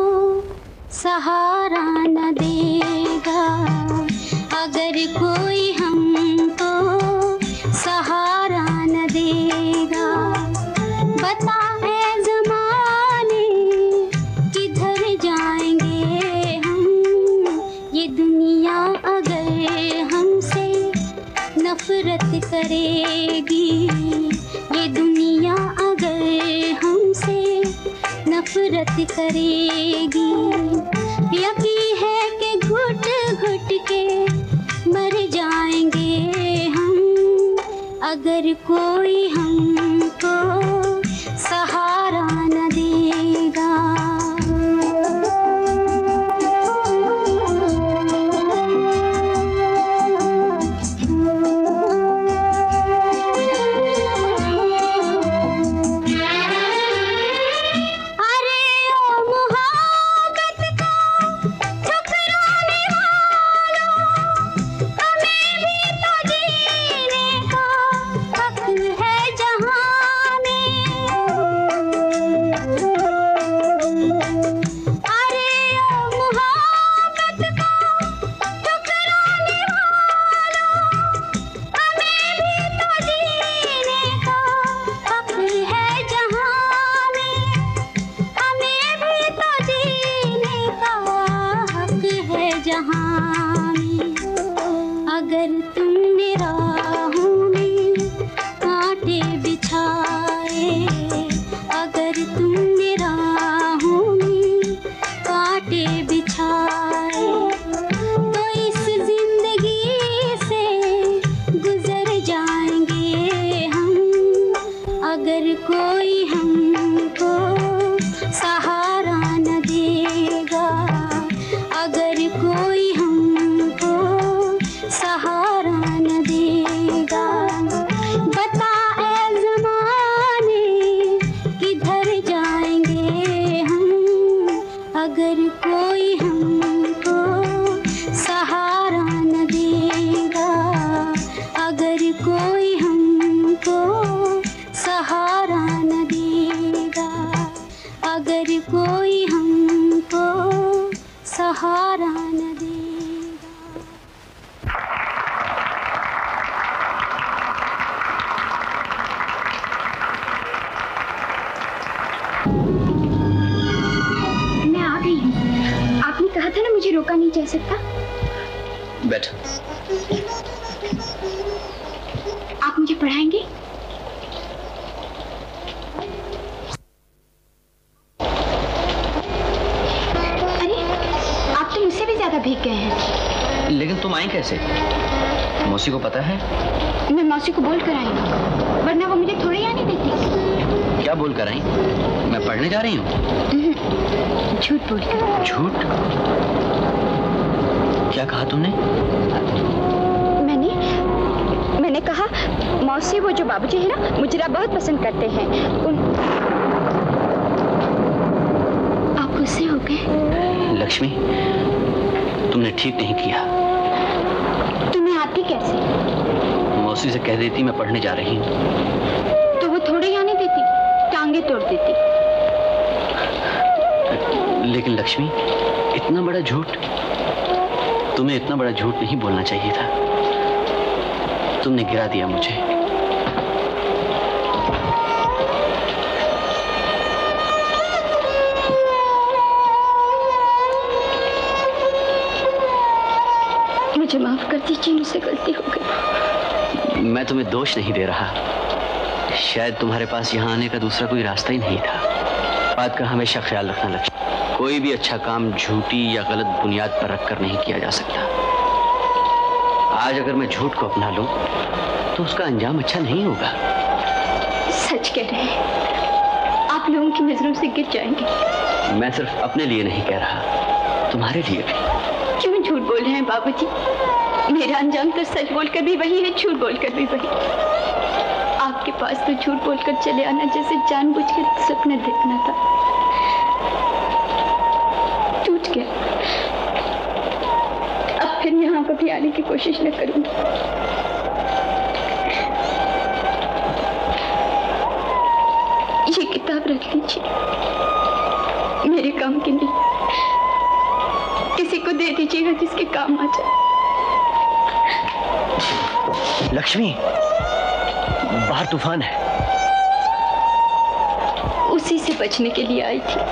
सहारा न देगा, अगर कोई हमको सहारा न देगा, बता है ज़माने किधर जाएंगे हम। ये दुनिया अगर हमसे नफरत करेगी, ये दुनिया अगर हमसे नफरत करेगी, यकीन है कि घुट घुट के मर जाएंगे हम। अगर कोई हमको सहारा न देगा। आप मुझे पढ़ाएंगे? अरे आप तो मुझसे भी ज्यादा भीग गए हैं। लेकिन तुम आई कैसे? मौसी को पता है? मैं मौसी को बोल कर आई हूँ, वरना वो मुझे थोड़ी आने देती। क्या बोल कर आई? मैं पढ़ने जा रही हूँ। झूठ बोल कर। झूठ? क्या कहा तुमने? मैंने मैंने कहा मौसी, वो जो बाबूजी है ना, मुजरा बहुत पसंद करते हैं। उन... आप गुस्से हो गए? लक्ष्मी, तुमने ठीक नहीं किया। तुम्हें आती कैसे? मौसी से कह देती मैं पढ़ने जा रही हूँ। तो वो थोड़े आने देती, टांगे तोड़ देती। लेकिन लक्ष्मी, इतना बड़ा झूठ, तुम्हें इतना बड़ा झूठ नहीं बोलना चाहिए था। तुमने गिरा दिया मुझे। मुझे माफ कर दीजिए, मुझसे गलती हो गई। मैं तुम्हें दोष नहीं दे रहा, शायद तुम्हारे पास यहाँ आने का दूसरा कोई रास्ता ही नहीं था। बात का हमेशा ख्याल रखना लक्ष्मी, कोई भी अच्छा काम झूठी या गलत बुनियाद पर रखकर नहीं किया जा सकता। आज अगर मैं झूठ को अपना लूं तो उसका अंजाम अच्छा नहीं होगा। सच कह रहे हैं, आप लोगों की नजरों से गिर जाएंगे। मैं सिर्फ अपने लिए नहीं कह रहा, तुम्हारे लिए भी। क्यों झूठ बोल रहे हैं बाबूजी? मेरा अंजाम तो सच बोलकर भी वही है, झूठ बोलकर भी वही। आपके पास तो झूठ बोलकर चले आना जैसे जानबूझकर सपने देखना था, टूट गया। अब फिर यहाँ कभी आने की कोशिश न करूंगी। ये किताब रख लीजिए, मेरे काम की नहीं, किसी को दे दीजिएगा जिसके काम आ जाए। लक्ष्मी, बाहर तूफान है। उसी से बचने के लिए आई थी।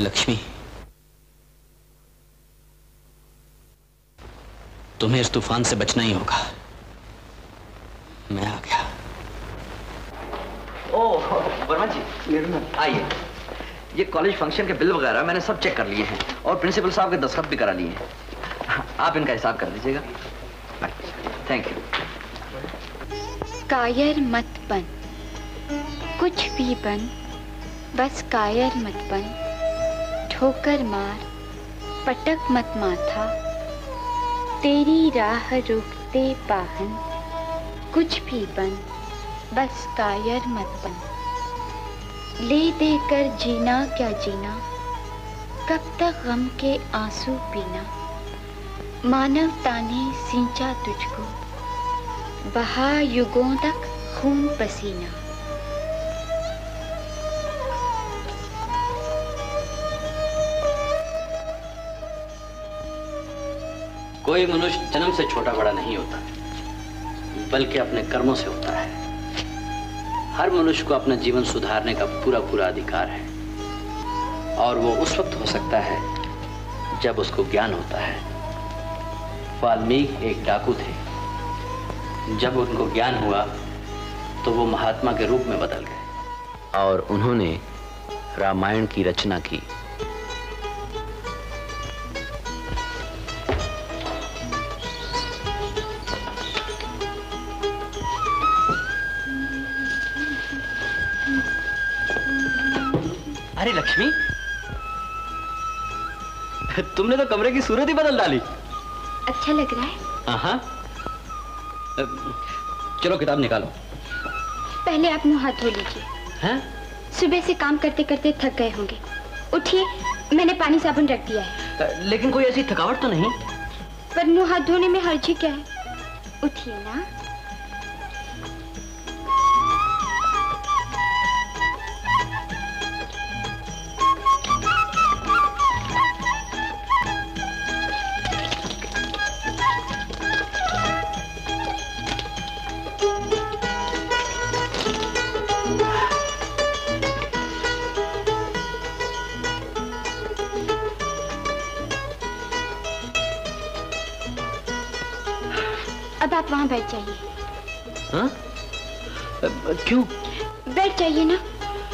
लक्ष्मी, तुम्हें इस तूफान से बचना ही होगा। मैं आ गया। ओह वर्मा जी, आइए। ये कॉलेज फंक्शन के बिल वगैरह मैंने सब चेक कर लिए हैं और प्रिंसिपल साहब के दस्तखत भी करा लिए हैं। आप इनका हिसाब कर दीजिएगा। Thank you. कायर मत बन, कुछ भी बन, बस कायर मत बन। ठोकर मार, पटक मत माथा, तेरी राह रोकते वाहन। कुछ भी बन, बस कायर मत बन। ले दे कर जीना क्या जीना, कब तक गम के आंसू पीना। मानवता ने सींचा तुझको, बहा युगों तक खून पसीना। कोई मनुष्य जन्म से छोटा बड़ा नहीं होता, बल्कि अपने कर्मों से होता है। हर मनुष्य को अपना जीवन सुधारने का पूरा पूरा अधिकार है, और वो उस वक्त हो सकता है जब उसको ज्ञान होता है। वाल्मीकि एक डाकू थे, जब उनको ज्ञान हुआ तो वो महात्मा के रूप में बदल गए और उन्होंने रामायण की रचना की। अरे लक्ष्मी, तुमने तो कमरे की सूरत ही बदल डाली। अच्छा लग रहा है? हाँ। चलो किताब निकालो। पहले आप मुंह हाथ धो लीजिए। हैं? सुबह से काम करते करते थक गए होंगे। उठिए, मैंने पानी साबुन रख दिया है। लेकिन कोई ऐसी थकावट तो नहीं? पर मुंह हाथ धोने में हर्ज क्या है? उठिए ना। अब आप वहां बैठ जाइए। हाँ? क्यों? बैठ जाइए ना।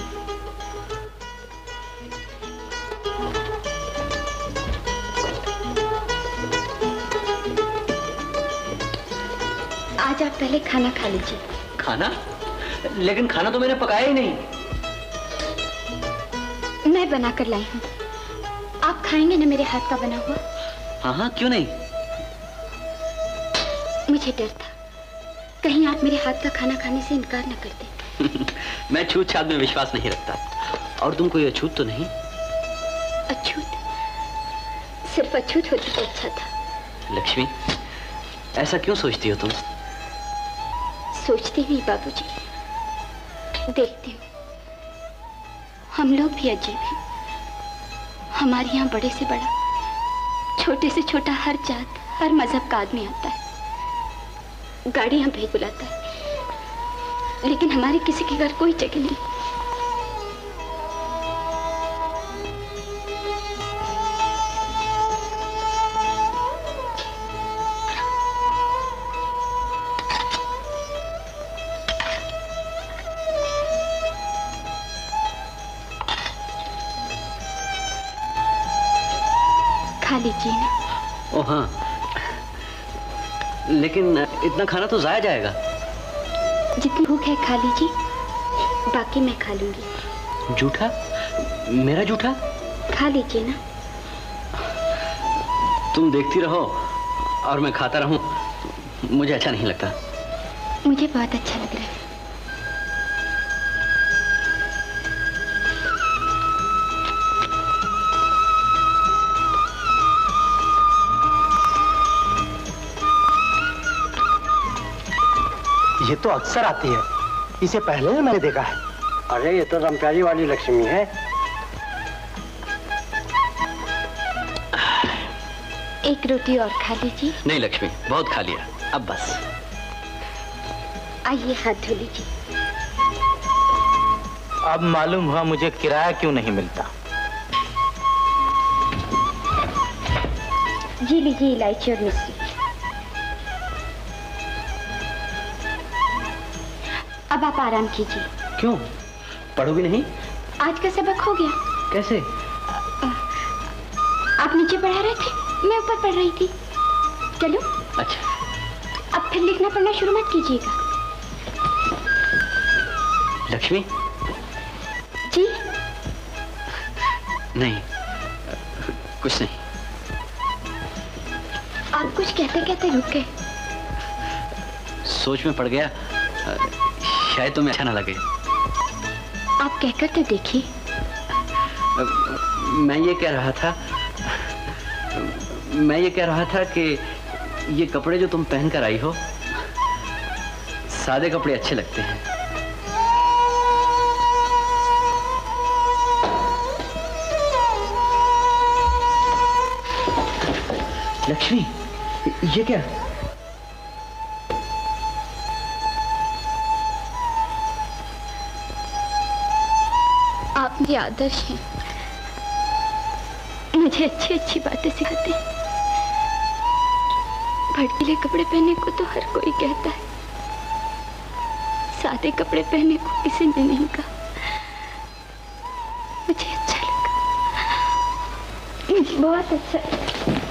आज आप पहले खाना खा लीजिए। खाना? लेकिन खाना तो मैंने पकाया ही नहीं। मैं बना कर लाई हूँ, आप खाएंगे ना मेरे हाथ का बना हुआ? हाँ हाँ, क्यों नहीं। मुझे डर था कहीं आप मेरे हाथ का खाना खाने से इनकार न कर दें। मैं छूत छात में विश्वास नहीं रखता। और तुम कोई अछूत तो नहीं? अछूत? सिर्फ अछूत होती तो अच्छा था। लक्ष्मी, ऐसा क्यों सोचती हो तुम? सोचती हुई बाबूजी, देखती हूँ हम लोग भी अजीब हैं। हमारे यहाँ बड़े से बड़ा, छोटे से छोटा, हर जात हर मजहब का आदमी आता है, गाड़ियां भी बुलाता है, लेकिन हमारे किसी के घर कोई जगह नहीं। खा लीजिए ना। ओ हाँ, लेकिन इतना खाना तो जाया जाएगा। जितनी भूख है खा लीजिए, बाकी मैं खा लूंगी। जूठा? मेरा जूठा? खा लीजिए ना। तुम देखती रहो और मैं खाता रहूं, मुझे अच्छा नहीं लगता। मुझे बहुत अच्छा लग रहा है। ये तो अक्सर आती है, इसे पहले ही मैंने देखा है। अरे ये तो रमप्यारी वाली लक्ष्मी है। एक रोटी और खा लीजिए। नहीं लक्ष्मी, बहुत खा लिया, अब बस। आइए हाथ धो लीजिए। अब मालूम हुआ मुझे किराया क्यों नहीं मिलता। जी लीजिए इलायची और मिश्री। अब आप आराम कीजिए। क्यों, पढ़ोगी नहीं? आज का सबक हो गया। कैसे? आप नीचे पढ़ा रहे थे, मैं ऊपर पढ़ रही थी। चलो। अच्छा। अब फिर लिखना पढ़ना शुरू मत कीजिएगा। लक्ष्मी। जी? नहीं, कुछ नहीं। आप कुछ कहते कहते रुक गए। सोच में पड़ गया, शायद तुम्हें अच्छा ना लगे। आप कहकर तो देखिए। मैं ये कह रहा था मैं ये कह रहा था कि ये कपड़े जो तुम पहन कर आई हो, सादे कपड़े अच्छे लगते हैं। लक्ष्मी, ये क्या? आप मेरे आदर्श हैं, मुझे अच्छी अच्छी बातें सिखाते हैं। भड़कीले कपड़े पहनने को तो हर कोई कहता है, सादे कपड़े पहनने को किसी ने नहीं कहा। मुझे अच्छा लगा, मुझे बहुत अच्छा लगा।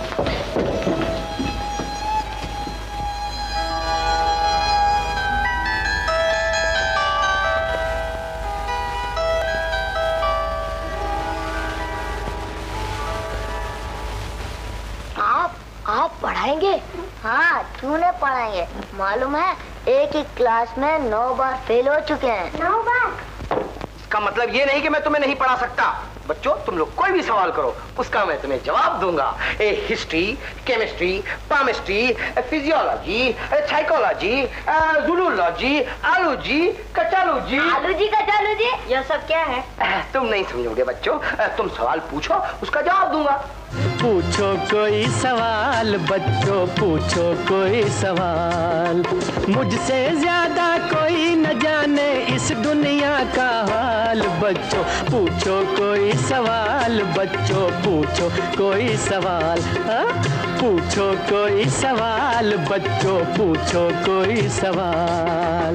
आप पढ़ाएंगे? हाँ, क्यों नहीं पढ़ाएंगे। मालूम है एक ही क्लास में नौ बार फेल हो चुके हैं। नौ बार? इसका मतलब ये नहीं कि मैं तुम्हें नहीं पढ़ा सकता। बच्चों, तुम लोग कोई भी सवाल करो, उसका मैं तुम्हें जवाब दूंगा। A history, chemistry, palmistry, physiology, psychology, zoology, आलूजी, कचालूजी। आलूजी कचालूजी ये सब क्या है? तुम नहीं समझोगे बच्चों, तुम सवाल पूछो, उसका जवाब दूंगा। पूछो कोई सवाल बच्चों, पूछो कोई सवाल। मुझसे ज्यादा कोई न जाने इस दुनिया का हाल। बच्चों पूछो कोई सवाल, बच्चों पूछो कोई सवाल। हाँ? पूछो कोई सवाल बच्चों, पूछो कोई सवाल।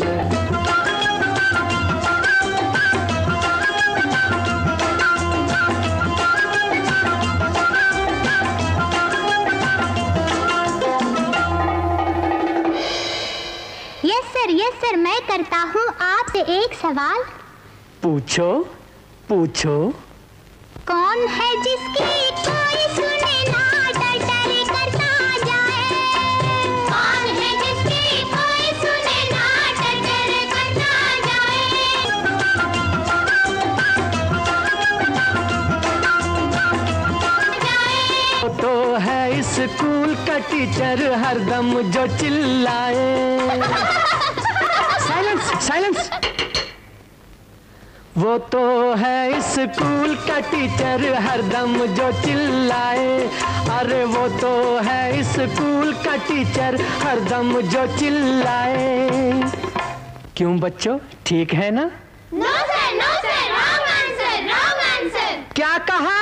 यस सर, मैं करता हूँ आपसे एक सवाल। पूछो पूछो। कौन है जिसकी कोई सुने ना, डर डर करता जाए। कौन है जिसकी कोई सुने ना, डर डर करता जाए। वो तो है स्कूल का टीचर हरदम जो चिल्लाए। Silence silence. वो तो है स्कूल का टीचर हरदम जो चिल्लाए। अरे वो तो है स्कूल का टीचर हरदम जो चिल्लाए। क्यों बच्चों, ठीक है ना? No sir, no sir, wrong answer, wrong answer. क्या कहा?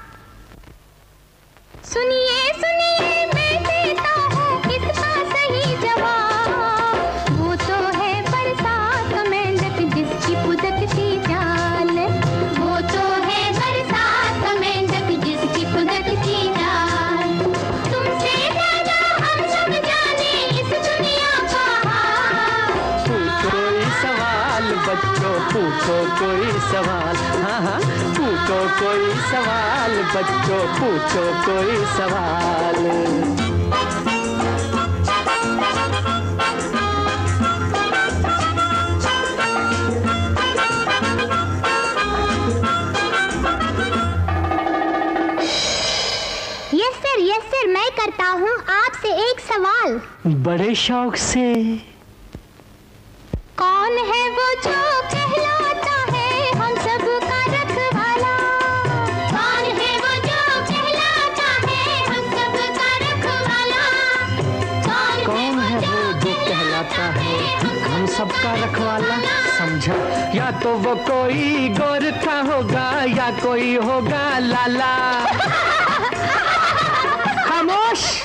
सुनिए सुनिए, मैं देता हूँ इसका सही जवाब। वो तो है बरसात का मेंढक जिसकी फुदकती चाल। वो तो है बरसात का मेंढक जिसकी फुदकती चाल। तुमसे ज्यादा हम सब जाने इस दुनिया का हाल। पूछो कोई सवाल बच्चों, पूछो कोई सवाल। हाँ हाँ, पूछो कोई सवाल बच्चों, पूछो कोई सवाल। यस सर, यस सर, मैं करता हूँ आपसे एक सवाल। बड़े शौक से। कौन है वो जो कहलाता है हम सब का रखवाला? कौन है वो जो कहलाता है हम सब का रखवाला? कौन है वो जो कहलाता है हम सबका रखवाला? समझा? या तो वो कोई गोरखा होगा या कोई होगा लाला। खामोश।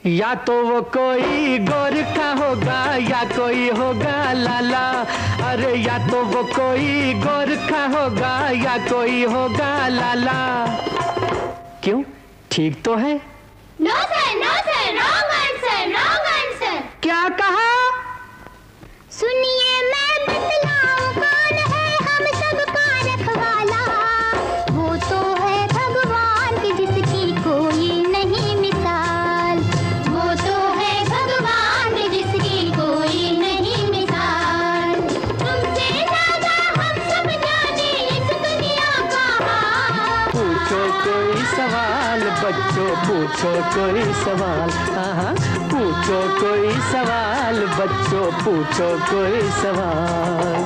या तो वो कोई गोरखा होगा या कोई होगा लाला। अरे या तो वो कोई गोरखा होगा या कोई होगा लाला। क्यों, ठीक तो है? No sir, no sir, wrong answer, wrong answer. क्या कहा? सुनिए मैं बतलाऊं कौन है हम सबका रखवाला। वो तो है भगवान की जिसकी कोई नहीं मिसाल। वो तो है भगवान की जिसकी कोई नहीं मिसाल। तुमसे ज्यादा हम सब जाने इस दुनिया का हाल। पूछो कोई सवाल बच्चों, पूछो कोई सवाल। हाँ, पूछो कोई सवाल बच्चों, पूछो कोई सवाल।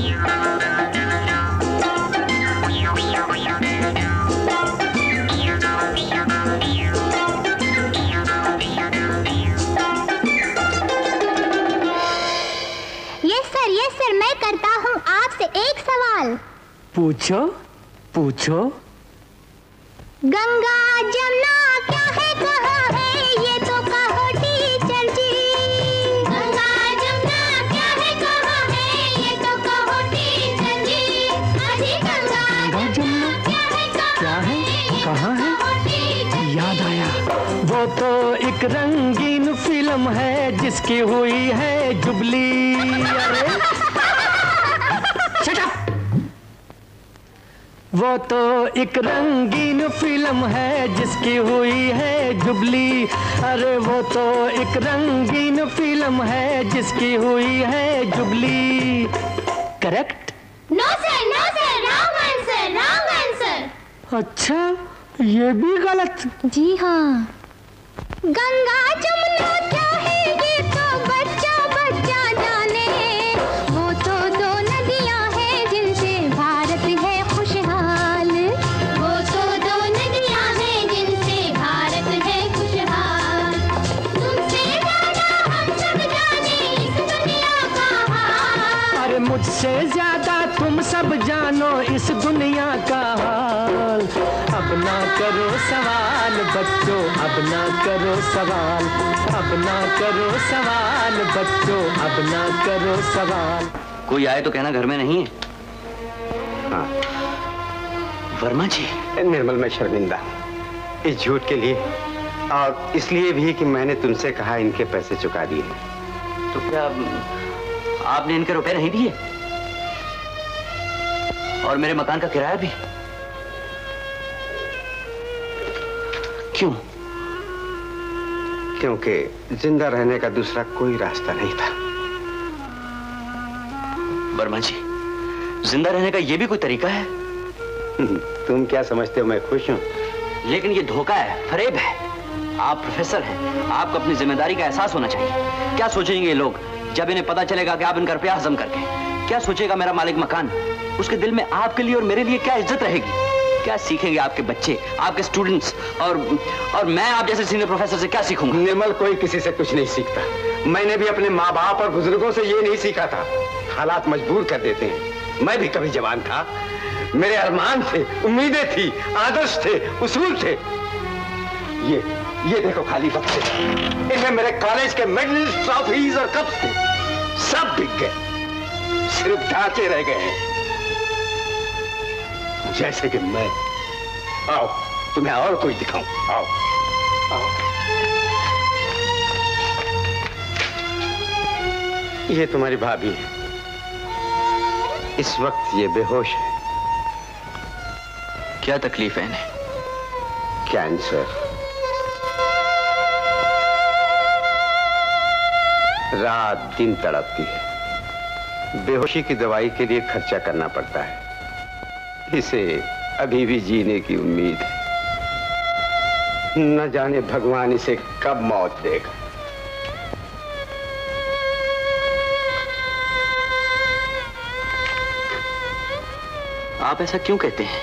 यस सर, यस सर, मैं करता हूँ आपसे एक सवाल। पूछो पूछो। गंगा जमुना क्या है, कहाँ है, ये तो कहो टीचर जी। गंगा जमुना क्या है, कहाँ है, ये तो कहो टीचर जी। अजी गंगा जमुना क्या है, क्या है, कहाँ है? याद आया, वो तो एक रंगीन फिल्म है जिसकी हुई है जुबली। अरे शट अप। वो तो एक रंगीन फिल्म है जिसकी हुई है जुबली। अरे वो तो एक रंगीन फिल्म है जिसकी हुई है जुबली। Correct? No sir, no sir, wrong answer, wrong answer. अच्छा, ये भी गलत? जी हाँ। गंगा जमुना क्या है, ये तो बच्चा बच्चा जाने। वो तो दो नदियां हैं जिनसे भारत है खुशहाल। वो तो दो नदियां हैं जिनसे भारत है खुशहाल। तुमसे ज्यादा हम सब जाने इस दुनिया का हाल। अरे मुझसे ज्यादा तुम सब जानो इस दुनिया का हाल। अब ना करो सवाल बच्चों, अब ना करो सवाल। अब ना करो सवाल बच्चों, अब ना करो सवाल। कोई आए तो कहना घर में नहीं है। हाँ वर्मा जी। निर्मल, मैं शर्मिंदा इस झूठ के लिए और इसलिए भी कि मैंने तुमसे कहा इनके पैसे चुका दिए। तो क्या आपने इनके रुपए नहीं दिए? और मेरे मकान का किराया भी? क्यों? क्योंकि जिंदा रहने का दूसरा कोई रास्ता नहीं था। वर्मा जी, जिंदा रहने का यह भी कोई तरीका है? तुम क्या समझते हो मैं खुश हूं? लेकिन ये धोखा है, फरेब है। आप प्रोफेसर हैं, आपको अपनी जिम्मेदारी का एहसास होना चाहिए। क्या सोचेंगे ये लोग जब इन्हें पता चलेगा कि आप इनका रुपया हजम करके? क्या सोचेगा मेरा मालिक मकान? उसके दिल में आपके लिए और मेरे लिए क्या इज्जत रहेगी? क्या सीखेंगे आपके बच्चे, आपके स्टूडेंट्स? और और मैं आप जैसे सीनियर प्रोफेसर से क्या सीखूंगा? निर्मल, कोई किसी से कुछ नहीं सीखता। मैंने भी अपने माँ बाप और बुजुर्गों से ये नहीं सीखा था। हालात मजबूर कर देते हैं। मैं भी कभी जवान था, मेरे अरमान थे, उम्मीदें थी, आदर्श थे, उसूल थे। ये ये देखो खाली वक्त है। इनमें मेरे कॉलेज के मेडल, ट्रॉफीज और कप्स थे, सब बिक गए। सिर्फ ढांचे रह गए हैं, जैसे कि मैं। आओ तुम्हें और कोई दिखाऊं। आओ आओ। ये तुम्हारी भाभी है। इस वक्त ये बेहोश है। क्या तकलीफ है इन्हें? कैंसर। रात दिन तड़पती है। बेहोशी की दवाई के लिए खर्चा करना पड़ता है। इसे अभी भी जीने की उम्मीद है। न जाने भगवान इसे कब मौत देगा। आप ऐसा क्यों कहते हैं?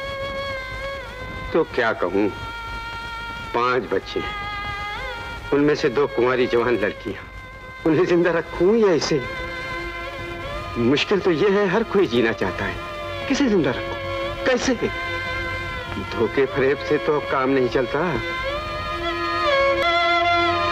तो क्या कहूं, पांच बच्चे, उनमें से दो कुंवारी जवान लड़कियां। उन्हें जिंदा रखूं या इसे? मुश्किल तो यह है, हर कोई जीना चाहता है। किसे जिंदा रखूं, कैसे? धोखे फरेब से तो अब काम नहीं चलता।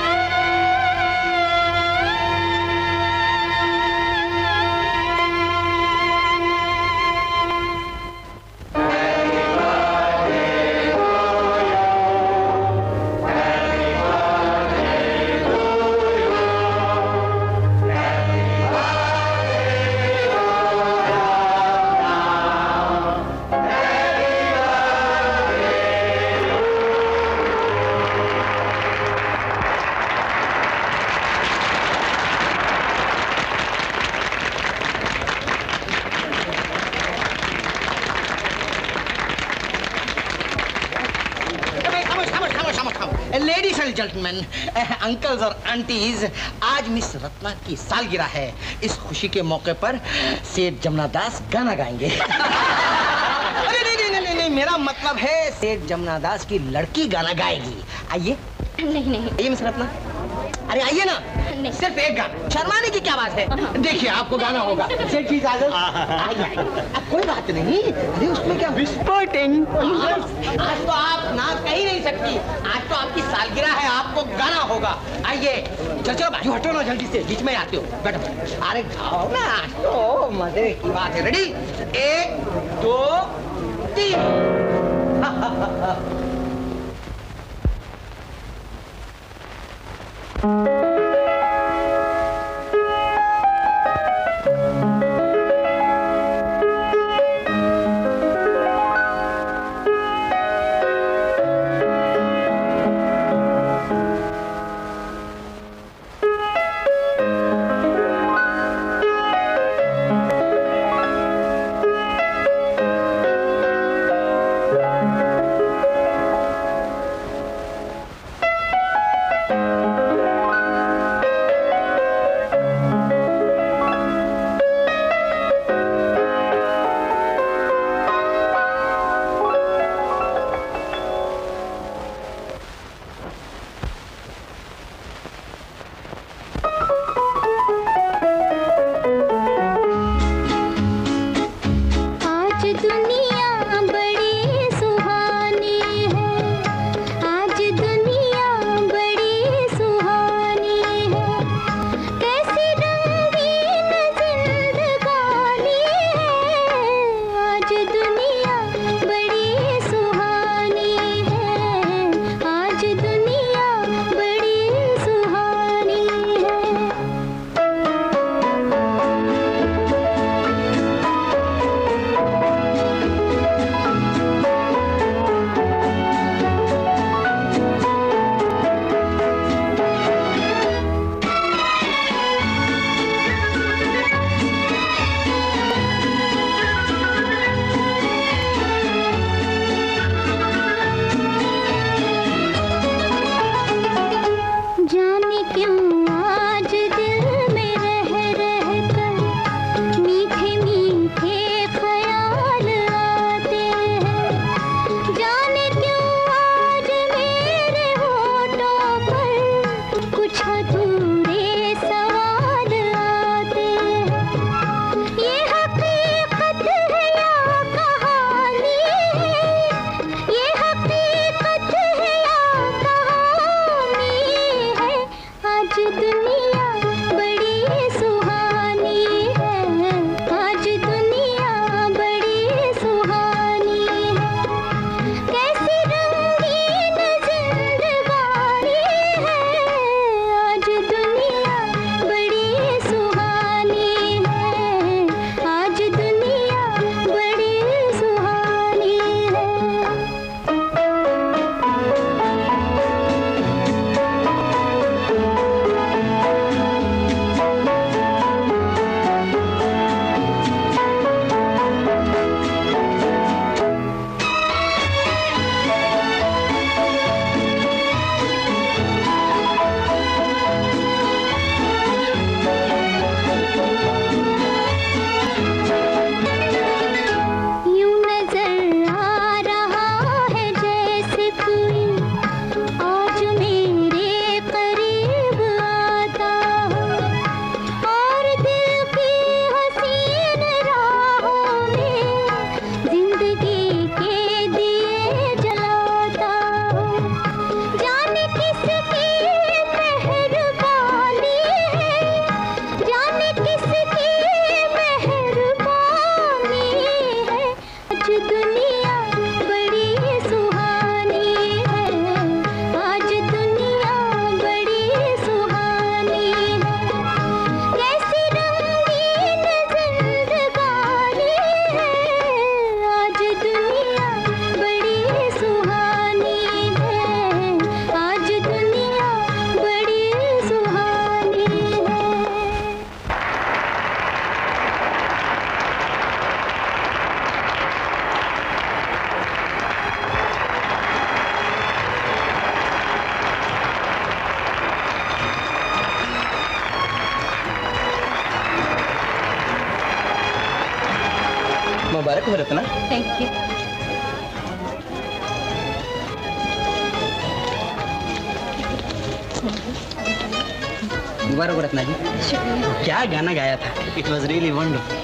वेल जेंटलमैन, अंकल्स और आंटीज, आज मिस रत्ना की सालगिरह है। इस खुशी के मौके पर सेठ जमुना दास गाना गाएंगे। अरे नहीं नहीं नहीं नहीं, मेरा मतलब है सेठ जमुना दास की लड़की गाना गाएगी। आइए। नहीं नहीं आइए मिस रत्ना, अरे आइए ना, सिर्फ एक गाना, शर्माने की क्या बात है। देखिए आपको गाना होगा। सेठ की इजाजत। आइए आइए, अब कोई बात नहीं। अरे उसमें क्या विस्फोटिंग। आज तो आप ना कह नहीं सकती, आज तो आपकी सालगिरह है, आपको गाना होगा। आइए। चल चलो बाजू हटो ना, जल्दी से, बीच में आते हो, बैठो। अरे गाओ ना, आज तो मजे की बात है। रेडी, एक दो तीन। मुबारक हो रत्ना। Thank you. मुबारक हो रत्ना जी। शुक्रिया। क्या गाना गाया था, इट वॉज रियली वंडरफुल।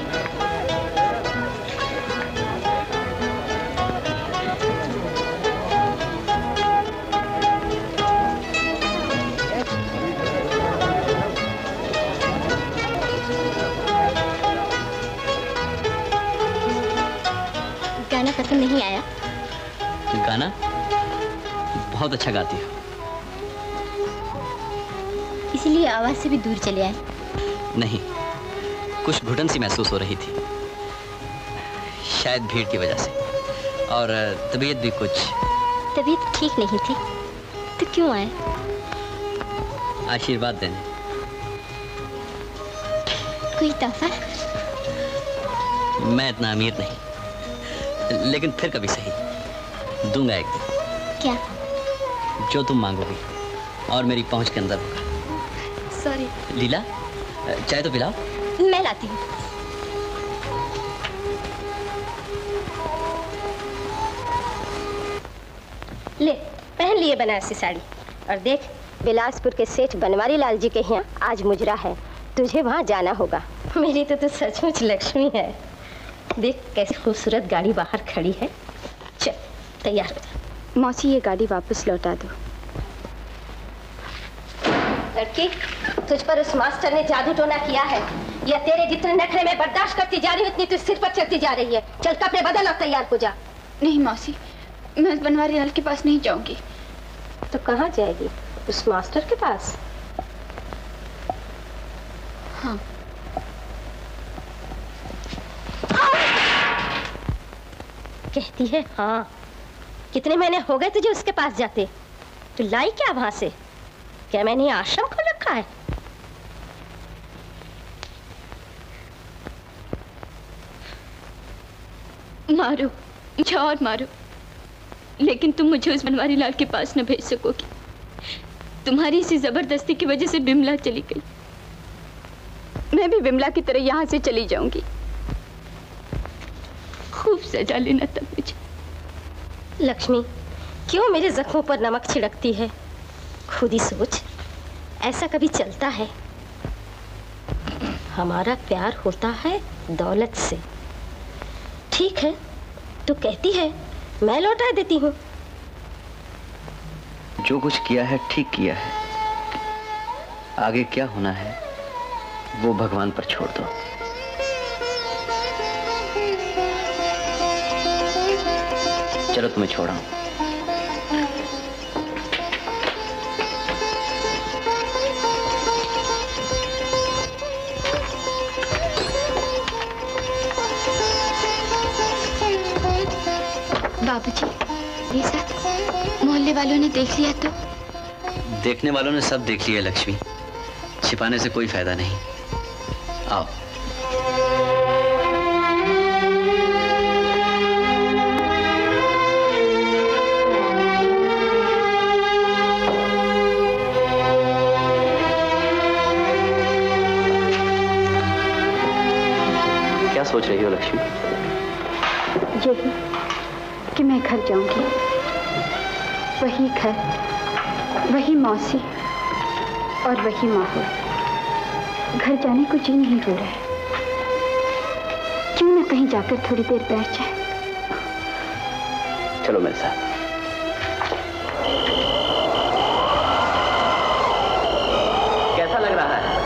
गाना पसंद नहीं आया? गाना बहुत अच्छा गाती हो। इसीलिए आवाज से भी दूर चले आए? नहीं, कुछ घुटन सी महसूस हो रही थी, शायद भीड़ की वजह से, और तबीयत भी कुछ। तबीयत ठीक नहीं थी तो क्यों आए? आशीर्वाद देने। कोई तोहफा? मैं इतना अमीर नहीं, लेकिन फिर कभी सही दूंगा एक दिन। क्या? जो तुम मांगोगी और मेरी पहुंच के अंदर होगा। सॉरी। लीला, चाय तो पिलाओ। मैं लाती हूँ। ले, पहन लिए बनारसी साड़ी, और देख बिलासपुर के सेठ बनवारी लाल जी के यहाँ आज मुजरा है, तुझे वहाँ जाना होगा। मेरी तो तू सचमुच लक्ष्मी है। देख कैसी खूबसूरत गाड़ी बाहर खड़ी है। चल तैयार हो जा। मौसी ये गाड़ी वापस लौटा दो। लड़की, तुझ पर उस मास्टर ने जादू टोना किया है, या तेरे जितने नखरे में बर्दाश्त करती जा रही हूँ उतनी तू सिर पर चढ़ती जा रही है। चल कपड़े बदल और तैयार हो जा। नहीं मौसी, मैं बनवारी लाल के पास नहीं जाऊंगी। तो कहाँ जाएगी? उस मास्टर के पास? हाँ। कहती है हाँ। कितने महीने हो गए तुझे उसके पास जाते? तू लाई क्या वहां से? क्या मैंने आश्रम खोल रखा है? मारो, मुझे और मारो, लेकिन तुम मुझे उस बनवारी लाल के पास न भेज सकोगी। तुम्हारी इसी जबरदस्ती की वजह से बिमला चली गई। मैं भी बिमला की तरह यहाँ से चली जाऊंगी। खूब सजा लेना तब मुझे। लक्ष्मी, क्यों मेरे जख्मों पर नमक छिड़कती है? खुद ही सोच, ऐसा कभी चलता है? हमारा प्यार होता है दौलत से। ठीक है, तू कहती है, मैं लौटा देती हूँ। जो कुछ किया है ठीक किया है, आगे क्या होना है वो भगवान पर छोड़ दो। चलो तुम्हें छोड़ा हूं। बाबूजी, ये सब मोहल्ले वालों ने देख लिया तो? देखने वालों ने सब देख लिया लक्ष्मी, छिपाने से कोई फायदा नहीं। आओ। क्या सोच रही हो लक्ष्मी? यही कि मैं घर जाऊंगी। वही घर, वही मौसी और वही माहौल। घर जाने को जी नहीं हो रहा है। क्यों ना कहीं जाकर थोड़ी देर बैठ जाए। चलो मेरे साथ। कैसा लग रहा है?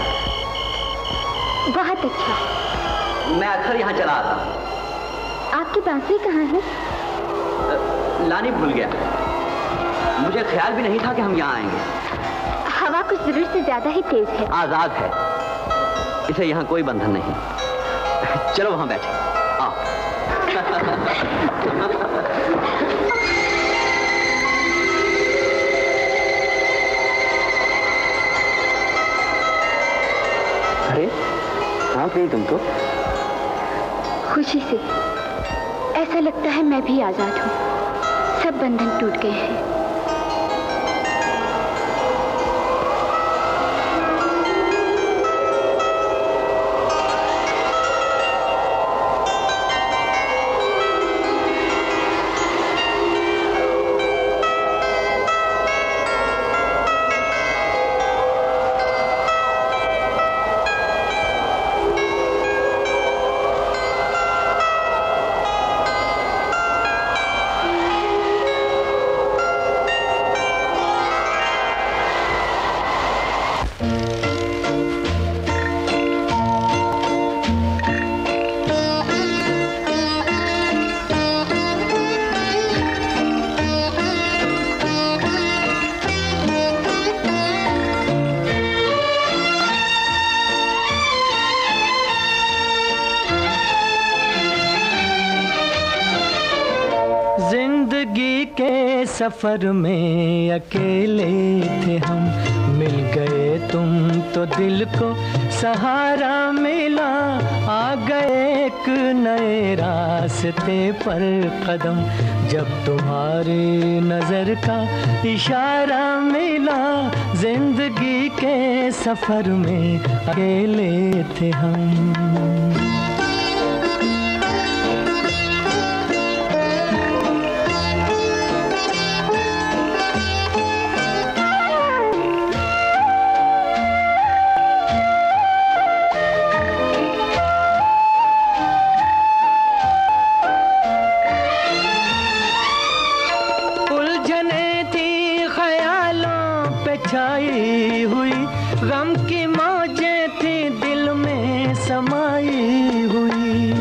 बहुत अच्छा। मैं अक्सर यहाँ चला आता हूँ। आपकी बांसुरी कहाँ है? लानी भूल गया। मुझे ख्याल भी नहीं था कि हम यहाँ आएंगे। हवा कुछ जरूरत से ज्यादा ही तेज है। आजाद है, इसे यहाँ कोई बंधन नहीं। चलो वहां बैठे। आओ। अरे कहाँ गई तुम तो? खुशी से। ऐसा लगता है मैं भी आजाद हूँ। सब बंधन टूट गए हैं। सफर में अकेले थे हम, मिल गए तुम तो दिल को सहारा मिला, आ गए एक नए रास्ते पर कदम, जब तुम्हारी नजर का इशारा मिला, जिंदगी के सफर में अकेले थे हम। छाई हुई गम की मौजें थी दिल में समाई हुई,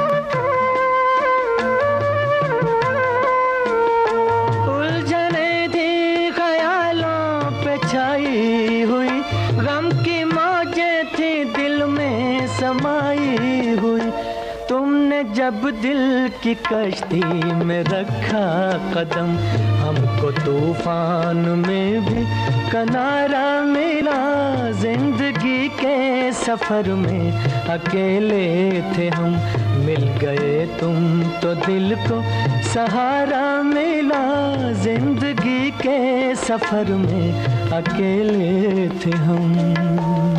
उलझने थी ख्यालों पे छाई हुई, गम की मौजें थी दिल में समाई हुई, तुमने जब दिल की कश्ती में रखा कदम, हमको तूफान में भी किनारा मिला, जिंदगी के सफर में अकेले थे हम, मिल गए तुम तो दिल को सहारा मिला, जिंदगी के सफर में अकेले थे हम।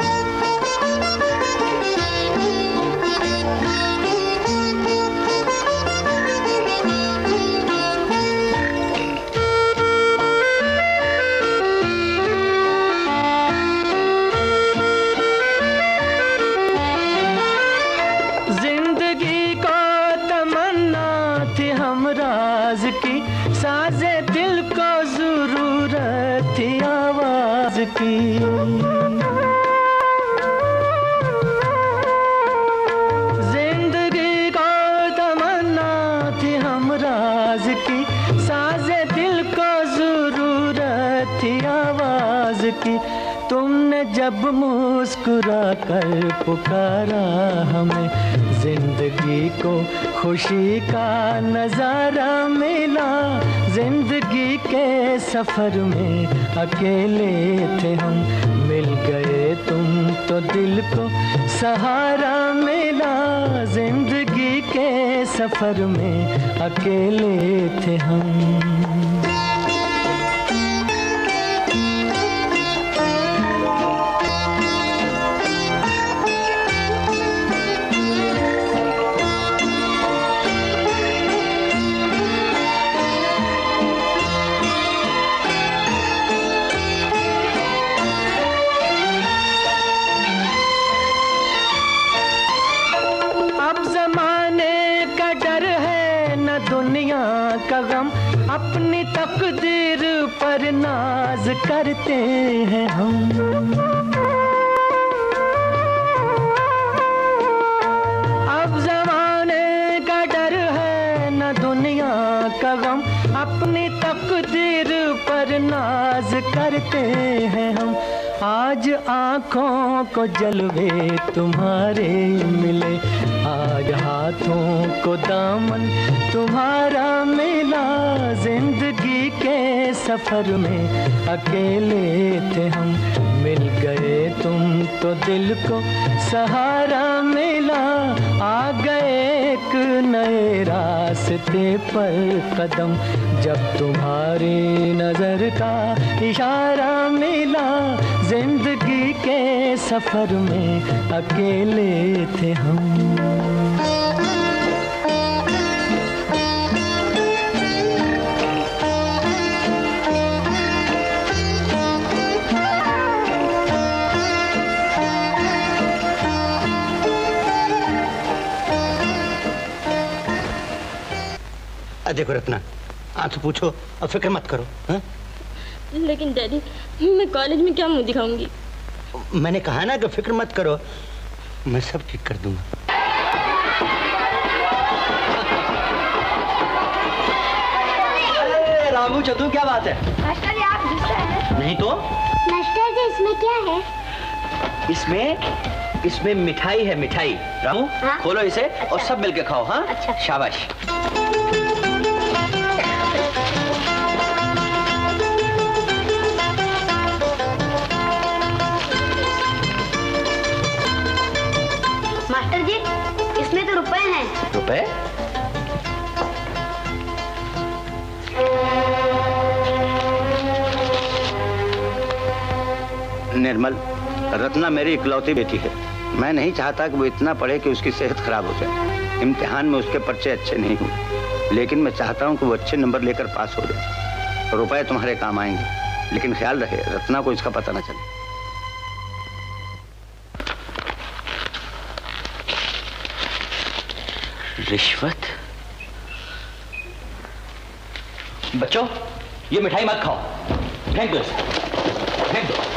साजे दिल को जरूरत थी आवाज की, जिंदगी को तमन्ना थी हमराज की, साजे दिल को जरूरत थी आवाज की, तुमने जब मुस्कुरा कर पुकारा हमें, जिंदगी को खुशी का नजारा मिला, जिंदगी के सफर में अकेले थे हम, मिल गए तुम तो दिल को सहारा मिला, जिंदगी के सफर में अकेले थे हम। दुनिया का गम, अपनी तकदीर पर नाज करते हैं हम, अब जमाने का डर है न दुनिया का गम, अपनी तकदीर पर नाज करते हैं हम, आज आँखों को जलवे तुम्हारे मिले, आज हाथों को दामन तुम्हारा मिला, जिंदगी के सफर में अकेले थे हम, मिल गए तुम तो दिल को सहारा मिला, आ गए एक नए रास्ते पर कदम, जब तुम्हारी नजर का इशारा मिला, जिंदगी के सफर में अकेले थे हम। देखो रत्ना, आंसू पूछो और फिक्र मत करो। हा? लेकिन डैडी, मैं कॉलेज में क्या मुंह दिखाऊंगी? मैंने कहा ना कि फिक्र मत करो, मैं सब ठीक कर दूंगा। अरे रामू चतु, क्या बात है? मास्टर जी आप गुस्सा हैं? नहीं तो। मास्टर जी इसमें क्या है? इसमें इसमें मिठाई है, मिठाई। रामू हाँ? खोलो इसे। अच्छा। और सब मिलके खाओ। हाँ अच्छा। शाबाश। निर्मल, रत्ना मेरी इकलौती बेटी है। मैं नहीं चाहता कि वो इतना पढ़े कि उसकी सेहत खराब हो जाए। इम्तिहान में उसके पर्चे अच्छे नहीं हुए, लेकिन मैं चाहता हूँ कि वो अच्छे नंबर लेकर पास हो जाए। रुपए तुम्हारे काम आएंगे, लेकिन ख्याल रहे रत्ना को इसका पता न चले। रिश्वत? बच्चों, ये मिठाई मत खाओ, फेंक दो इसे, फेंक दो।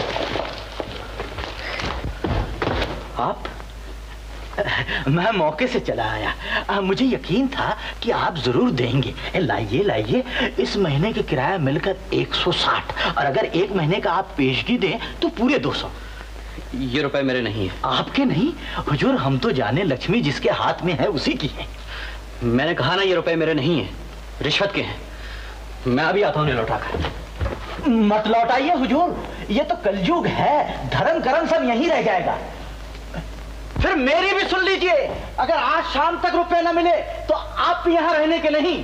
आप? मैं मौके से चला आया। आ, मुझे यकीन था कि आप जरूर देंगे। लाइए लाइए, इस महीने के किराया मिलकर एक सौ साठ, और अगर एक महीने का आप पेशगी दें तो पूरे दो सौ। ये रुपए मेरे नहीं है। आपके नहीं? हुजूर, हम तो जाने लक्ष्मी जिसके हाथ में है उसी की है। मैंने कहा ना, ये रुपए मेरे नहीं है, रिश्वत के हैं। मैं अभी आता हूँ लौटा कर। मत लौटाइए हुजूर, ये तो कलयुग है, धर्म कर्म सब यहीं रह जाएगा। फिर मेरी भी सुन लीजिए, अगर आज शाम तक रुपए न मिले तो आप भी यहां रहने के नहीं।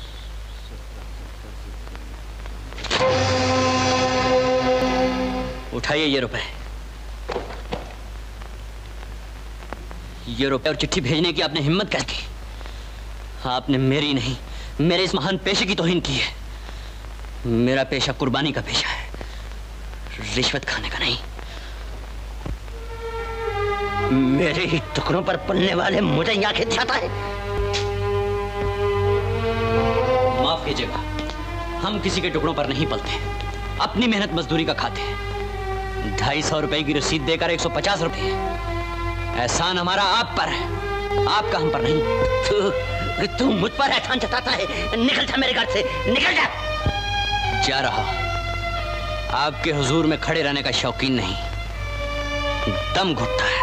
उठाइए ये रुपए। ये रुपए और चिट्ठी भेजने की आपने हिम्मत कर की। आपने मेरी नहीं, मेरे इस महान पेशे की तौहीन की है। मेरा पेशा कुर्बानी का पेशा है, रिश्वत खाने का नहीं। मेरे ही टुकड़ों पर पलने वाले मुझे यहाँ खिंचाता है। माफ कीजिएगा, हम किसी के टुकड़ों पर नहीं पलते, अपनी मेहनत मजदूरी का खाते हैं। ढाई सौ रुपए की रसीद देकर एक सौ पचास रुपए। एहसान हमारा आप पर है, आपका हम पर नहीं। तू तू मुझ पर एहसान जताता है। निकल जा मेरे घर से, निकल जा। जा रहा, आपके हुजूर में खड़े रहने का शौकीन नहीं, दम घुटता है।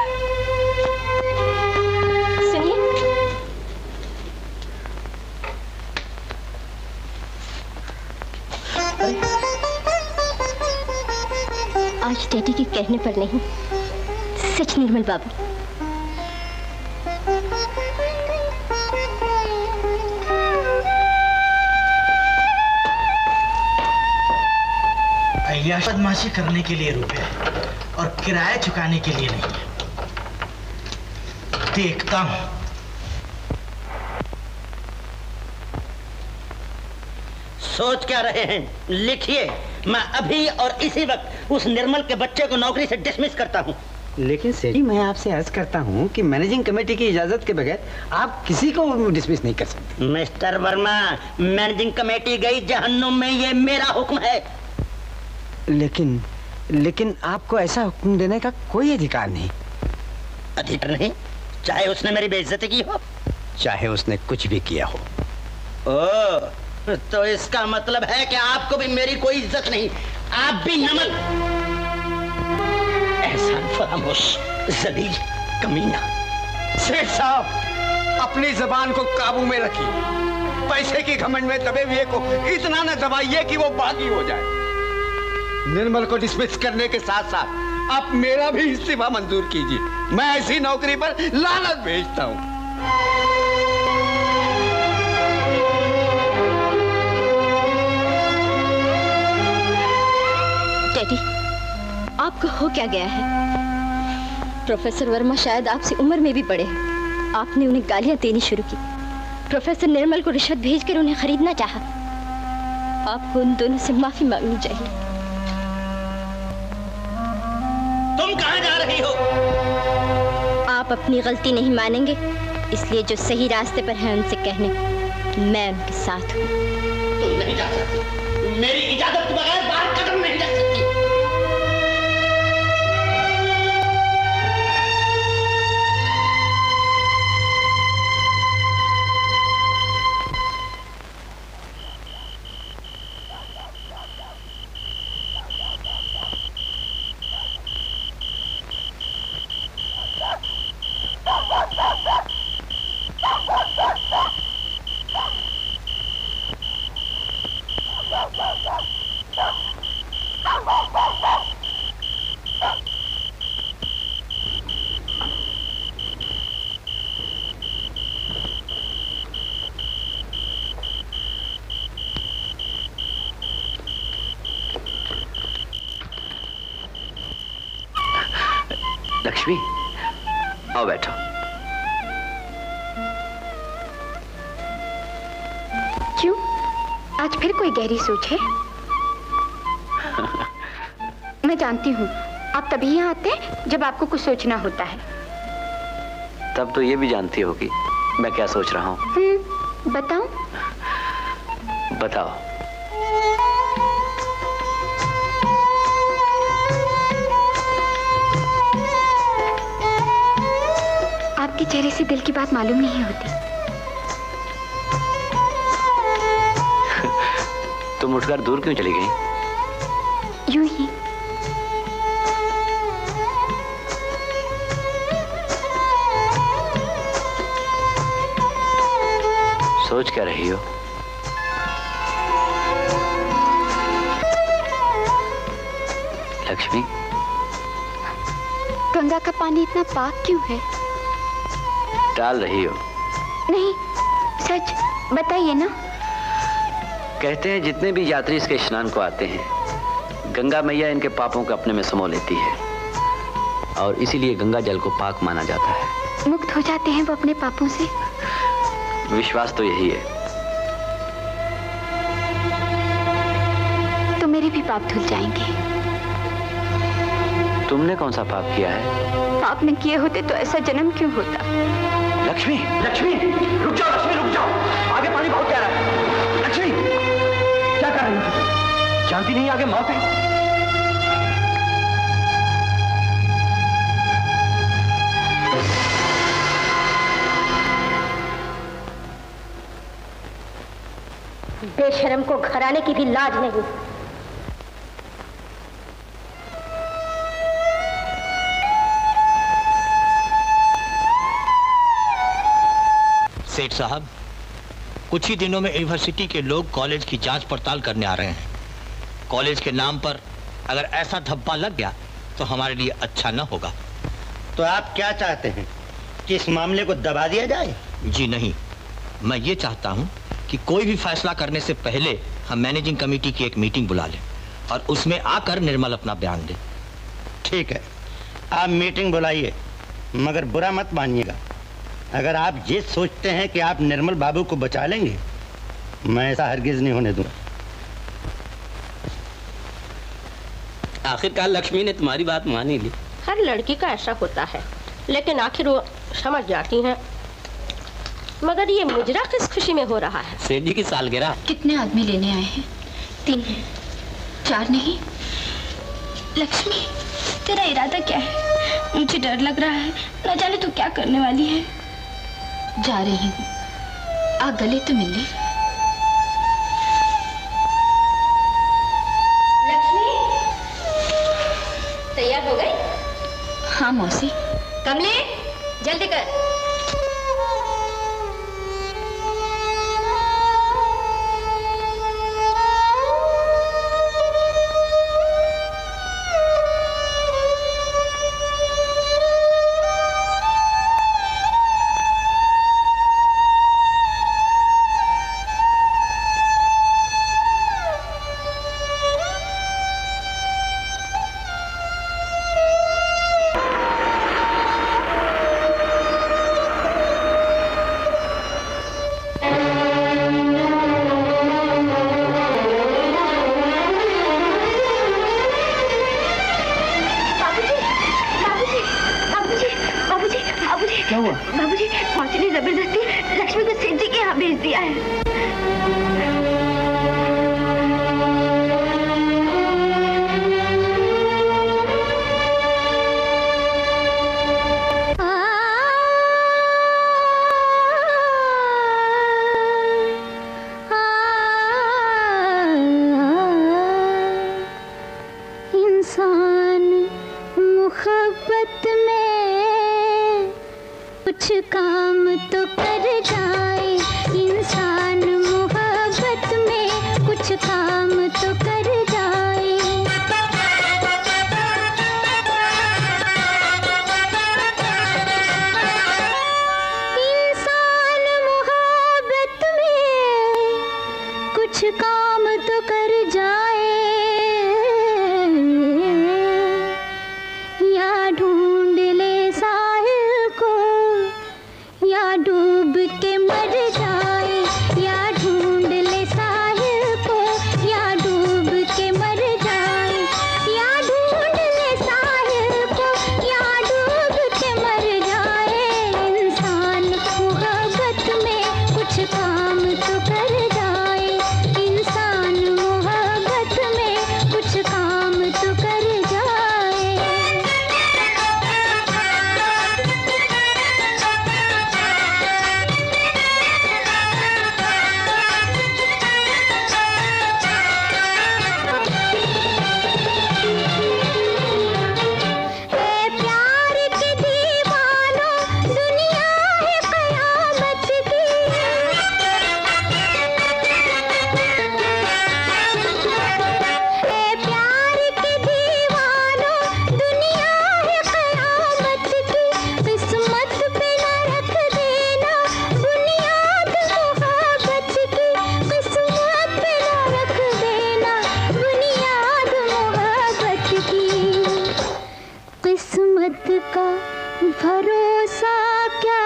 आज डैडी के कहने पर नहीं, सच निर्मल बाबू। बदमाशी करने के लिए रुपए और किराया चुकाने के लिए नहीं। देखता हूं। सोच क्या रहे हैं? लिखिए, मैं अभी और इसी वक्त उस निर्मल के बच्चे को नौकरी से डिसमिस करता हूं। लेकिन सेठी, मैं आपसे अर्ज करता हूं कि मैनेजिंग कमेटी की इजाजत के बगैर आप किसी को डिसमिस नहीं कर सकते। मिस्टर वर्मा, मैनेजिंग कमेटी गई जहन्नुम में, ये मेरा हुक्म है। लेकिन लेकिन आपको ऐसा हुक्म देने का कोई अधिकार नहीं। अधिकार नहीं? चाहे उसने मेरी बेइज्जती की हो, चाहे उसने कुछ भी किया हो। ओ, तो इसका मतलब है कि आपको भी मेरी कोई इज्जत नहीं, आप भी नमक। एहसान फरामोश, जलील, कमीना। सेठ साहब, अपनी जबान को काबू में रखिए। पैसे की घमंड में दबे हुए को इतना न दबाइए कि वो बागी हो जाए। निर्मल को डिसमिस करने के साथ साथ आप मेरा भी इस्तीफा मंजूर कीजिए। मैं ऐसी नौकरी पर लानत भेजता हूं। डैडी, आपको हो क्या गया है? प्रोफेसर वर्मा शायद आपसे उम्र में भी बड़े हैं। आपने उन्हें गालियां देनी शुरू की। प्रोफेसर निर्मल को रिश्वत भेजकर उन्हें खरीदना चाहा। आपको उन दोनों से माफी मांगनी चाहिए। तुम कहां जा रही हो? आप अपनी गलती नहीं मानेंगे, इसलिए जो सही रास्ते पर हैं उनसे कहने मैं उनके साथ हूँ। तुम नहीं जा सकती, मेरी इजाजत के बगैर बाहर कदम नहीं रख सकती। लक्ष्मी, आओ बैठो। क्यों? आज फिर कोई गहरी सोच है? मैं जानती हूँ आप तभी यहाँ आते हैं जब आपको कुछ सोचना होता है। तब तो ये भी जानती होगी मैं क्या सोच रहा हूँ। हम्म, बताओ। बताओ। आपके चेहरे से दिल की बात मालूम नहीं होती। तुम उठकर दूर क्यों चली गई? यूं ही। सोच क्या रही हो? लक्ष्मी, गंगा का पानी इतना पाक क्यों है? टाल रही हो? नहीं, सच बताइए ना। कहते हैं जितने भी यात्री इसके स्नान को आते हैं, गंगा मैया इनके पापों को अपने में समो लेती है और इसीलिए गंगा जल को पाक माना जाता है। मुक्त हो जाते हैं वो अपने पापों से? विश्वास तो यही है। तो मेरे भी पाप धुल जाएंगे। तुमने कौन सा पाप किया है? पाप न किए होते तो ऐसा जन्म क्यों होता? लक्ष्मी, लक्ष्मी, रुक जाओ, लक्ष्मी रुक जाओ, आगे पानी बहुत गहरा है। लक्ष्मी, क्या कर रही हो? जानती नहीं आगे मौत है। बेशरम को घराने की भी लाज नहीं। सेठ साहब, कुछ ही दिनों में यूनिवर्सिटी के लोग कॉलेज की जांच पड़ताल करने आ रहे हैं। कॉलेज के नाम पर अगर ऐसा धब्बा लग गया तो हमारे लिए अच्छा न होगा। तो आप क्या चाहते हैं कि इस मामले को दबा दिया जाए? जी नहीं, मैं ये चाहता हूँ कि कोई भी फैसला करने से पहले हम मैनेजिंग कमेटी की एक मीटिंग बुला लें और उसमें आकर निर्मल अपना बयान दे। ठीक है, आप मीटिंग बुलाइए, मगर बुरा मत मानिएगा। अगर आप ये सोचते हैं कि आप निर्मल बाबू को बचा लेंगे, मैं ऐसा हरगिज नहीं होने दूंगा। आखिरकार लक्ष्मी ने तुम्हारी बात मान ही ली। हर लड़की का ऐसा होता है, लेकिन आखिर वो समझ जाती हैं। मगर ये मुजरा किस खुशी में हो रहा है? सेठ जी की सालगिरह। कितने आदमी लेने आए हैं? तीन, चार नहीं। लक्ष्मी, तेरा इरादा क्या है? मुझे डर लग रहा है, न जाने तू क्या करने वाली है। जा रही हूँ, आ गले तो मिल ले। लक्ष्मी, तैयार हो गई? हाँ मौसी। कमले, जल्दी कर। ढूंढ ले भरोसा क्या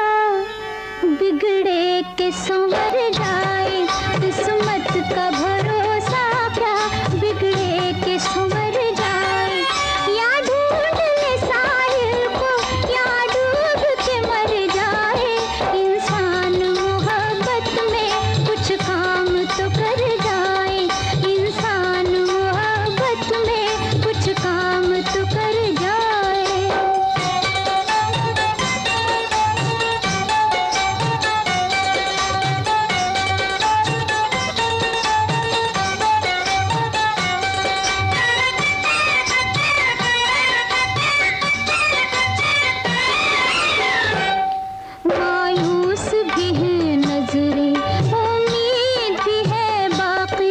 बिगड़े के संवर जाए, किस्मत का भरोसा क्या बिगड़े के संवर जाए। या ढूंढ ले साहिल को या डूब के मर जाए, इंसान मोहब्बत में कुछ काम तो कर जाए, इंसान मोहब्बत में कुछ काम तो कर जाए। मायूस भी है नजरें, उम्मीद भी है बाकी।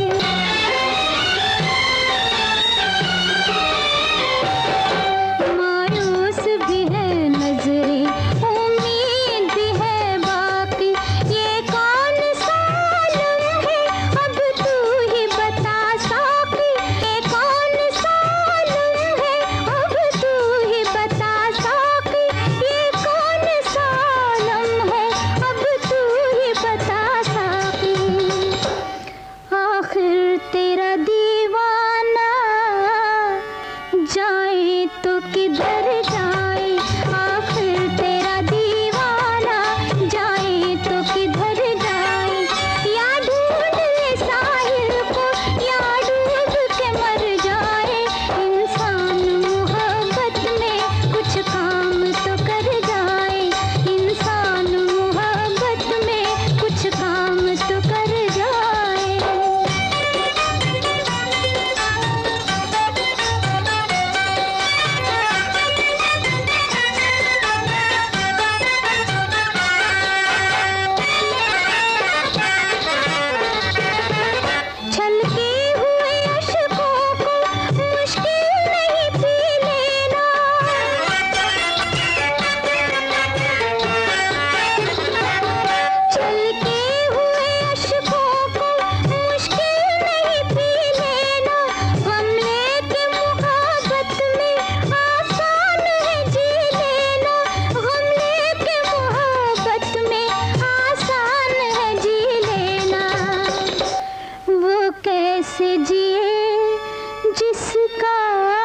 मायूस भी है नजरें, उम्मीद भी है बाकी। ये कौन सा आलम है अब तू ही बता साकी, ये कौन सा आलम है अब तू ही बता साकी, ये कौन सा आलम है अब तू ही बता साकी। आखिर तेरा दीवाना जाए तो किधर जाए, आखिर तेरा दीवाना जाए तो किधर जाए। या ढूंढ ले साहिल को या डूब के मर जाए, इंसान मोहब्बत में कुछ काम तो कर जाए, इंसान मोहब्बत में कुछ काम तो कर जाए। छलके हुए अश्कों को मुश्किल नहीं पी लेना, छलके हुए अश्कों को मुश्किल नहीं पी लेना। हमले के मुहाबत में आसान है जी लेना, हमले के मुहाबत में आसान है जी लेना। वो कैसे जिए जिसका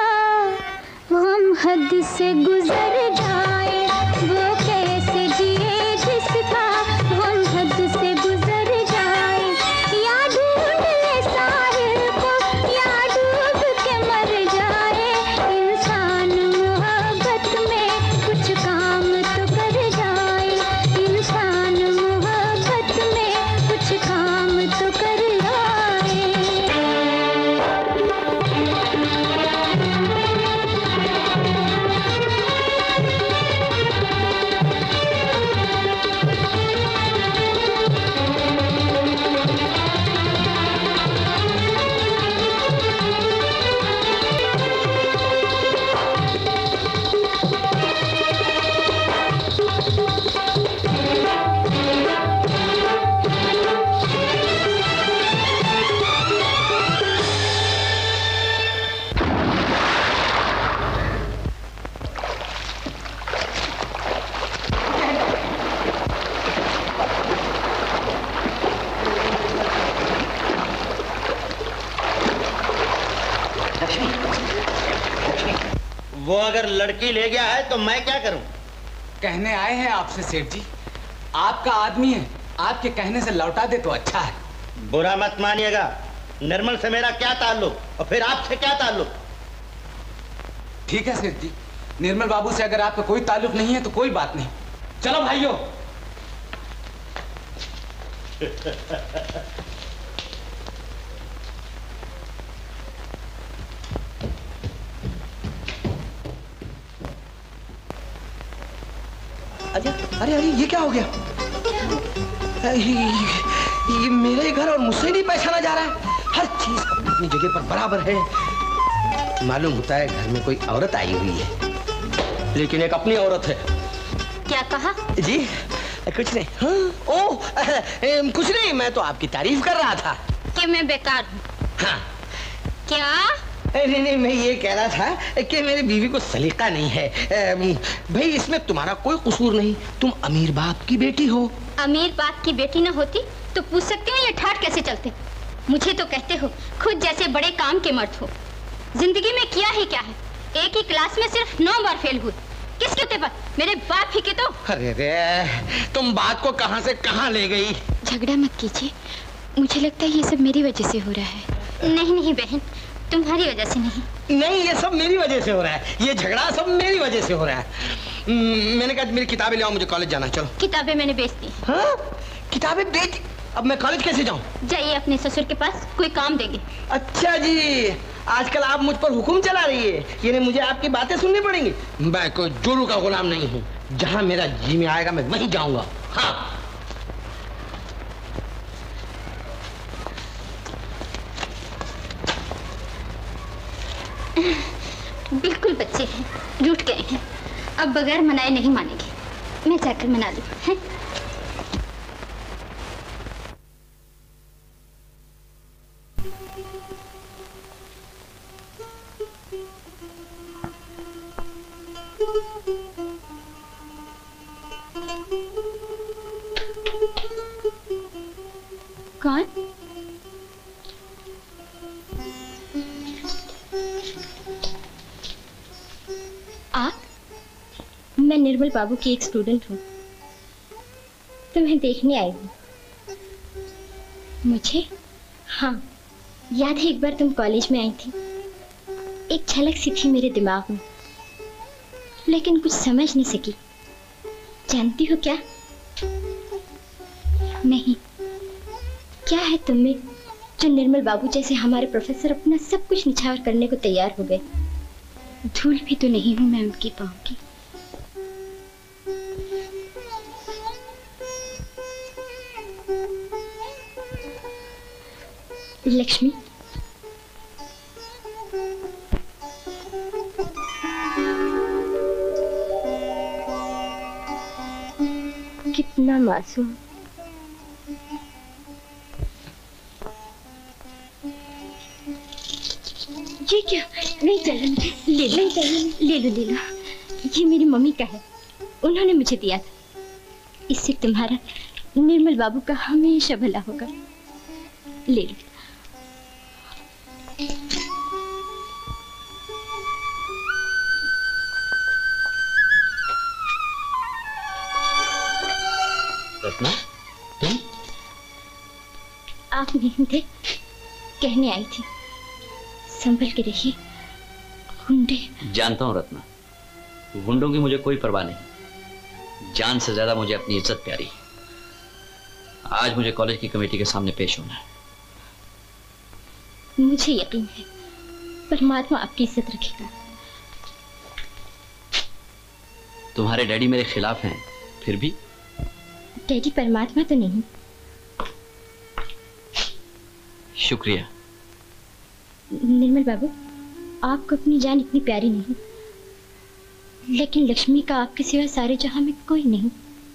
गम हद से गुजर जाए, वो कैसे जिए जिसका गम हद से गुजर जाए। या ढूंढ ले साहिल को या डूब के मर जाए, इंसान मोहब्बत में कुछ काम तो कर जाए, इंसान मोहब्बत में कुछ काम तो कर जाए। वो अगर लड़की ले गया है तो मैं क्या करूं? कहने आए हैं आपसे सेठ जी, आपका आदमी है, आपके कहने से लौटा दे तो अच्छा है। बुरा मत मानिएगा, निर्मल से मेरा क्या ताल्लुक और फिर आपसे क्या ताल्लुक? ठीक है सेठ जी, निर्मल बाबू से अगर आपका कोई ताल्लुक नहीं है तो कोई बात नहीं। चलो भाइयों। अरे अरे अरे ये क्या हो गया? ये, ये मेरा ही घर और मुझसे नहीं पहचाना जा रहा है। हर चीज अपनी जगह पर बराबर है। मालूम होता है घर में कोई औरत आई हुई है, लेकिन एक अपनी औरत है। क्या कहा? जी कुछ नहीं। हाँ, ओ कुछ नहीं, मैं तो आपकी तारीफ कर रहा था कि मैं बेकार हूँ। हाँ। क्या नहीं नहीं, मैं ये कह रहा था कि मेरी बीवी को सलीका नहीं है। भाई इसमें तुम्हारा कोई कसूर नहीं, तुम अमीर बाप की बेटी हो। अमीर बाप की बेटी न होती तो पूछ सकते हो ये ठाठ कैसे चलते। मुझे तो कहते हो खुद जैसे बड़े काम के मर्द हो। जिंदगी में किया ही क्या है, एक ही क्लास में सिर्फ नौ बार फेल हुई। किसके होते पर? मेरे बाप ही के तो। अरे रे, तुम बात को कहां से कहां ले गई। झगड़ा मत कीजिए, मुझे लगता है ये सब मेरी वजह से हो रहा है। नहीं नहीं बहन, तुम्हारी वजह से नहीं। नहीं, ये सब मेरी वजह से हो रहा है, ये झगड़ा सब मेरी वजह से हो रहा है। मैंने कहा मेरी किताबें ले आओ, मुझे कॉलेज जाना। चलो। किताबें मैंने बेच दी। हाँ? किताबें बेच? अब मैं कॉलेज कैसे जाऊं? जाइए अपने ससुर के पास, कोई काम देंगे। अच्छा जी, आजकल आप मुझ पर हुक्म चला रही है, यानी मुझे आपकी बातें सुननी पड़ेंगी। मैं कोई जोरू का गुलाम नहीं हूँ, जहाँ मेरा जी में आएगा मैं वहीं जाऊंगा। हाँ। बिल्कुल बच्चे हैं, रूठ गए हैं, अब बगैर मनाए नहीं मानेंगे। मैं जाकर मना लूं, हैं? कौन? आप? मैं निर्मल बाबू की एक स्टूडेंट हूँ, तुम्हें देखने आई हूँ। मुझे? हाँ, याद है एक बार तुम कॉलेज में आई थी। एक झलक सी थी मेरे दिमाग में, लेकिन कुछ समझ नहीं सकी। जानती हो क्या? नहीं, क्या है तुम में जो निर्मल बाबू जैसे हमारे प्रोफेसर अपना सब कुछ निछावर करने को तैयार हो गए। धूल भी तो नहीं हूं मैं उनकी पाँव की। लक्ष्मी, कितना मासूम। ये क्या? नहीं चाहिए, ले लो। नहीं चाहिए, ले लो ले लो। ये मेरी मम्मी का है, उन्होंने मुझे दिया था। इससे तुम्हारा निर्मल बाबू का हमेशा भला होगा। ले लो। रत्ना, तुम? आप नहीं थे, कहने आई थी। संभल के रहिए, गुंडे। जानता हूं रत्ना, गुंडों की मुझे कोई परवाह नहीं। जान से ज्यादा मुझे अपनी इज्जत प्यारी है। आज मुझे कॉलेज की कमेटी के सामने पेश होना है। मुझे यकीन है परमात्मा आपकी इज्जत रखेगा। तुम्हारे डैडी मेरे खिलाफ हैं, फिर भी? डैडी परमात्मा तो नहीं। शुक्रिया। निर्मल बाबू, आपको अपनी जान इतनी प्यारी नहीं, लेकिन लक्ष्मी का आपके सिवा सारे जहां में कोई नहीं।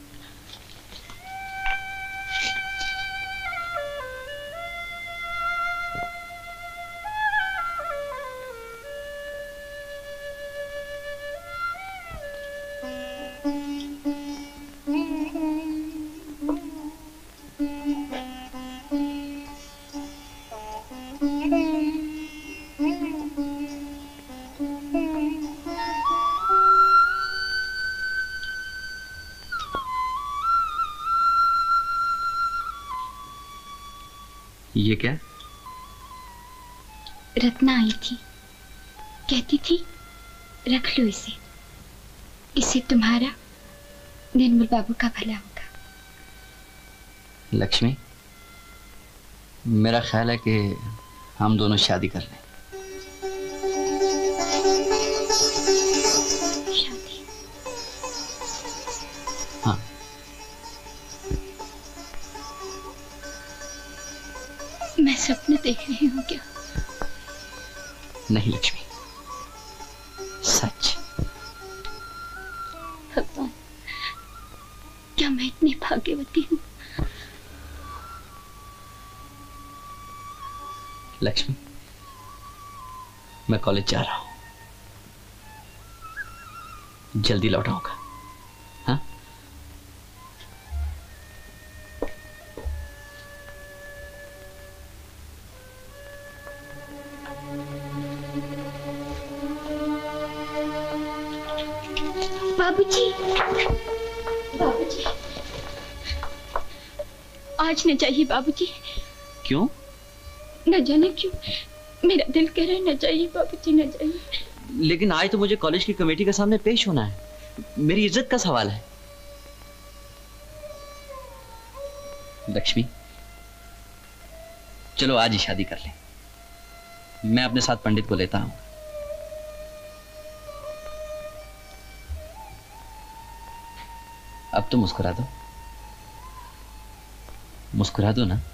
ये क्या? रत्ना आई थी, कहती थी रख लो इसे, इससे तुम्हारा निर्मल बाबू का भला होगा। लक्ष्मी, मेरा ख्याल है कि हम दोनों शादी कर लें। शादी? हाँ। मैं सपने देख रही हूँ क्या? नहीं लक्ष्मी, सच। भगवान, क्या मैं इतनी भाग्यवती हूँ? लक्ष्मी, मैं कॉलेज जा रहा हूं, जल्दी लौट आऊंगा। हाँ? बाबूजी, बाबूजी, आज न जाइए बाबूजी। क्यों? न जाने क्यों, मेरा दिल कह रहा है न जाइए बाबूजी, न जाइए। लेकिन आज तो मुझे कॉलेज की कमेटी के सामने पेश होना है, मेरी इज्जत का सवाल है। लक्ष्मी, चलो आज ही शादी कर लें। मैं अपने साथ पंडित को लेता हूं। अब तो मुस्कुरा दो, मुस्कुरा दो ना।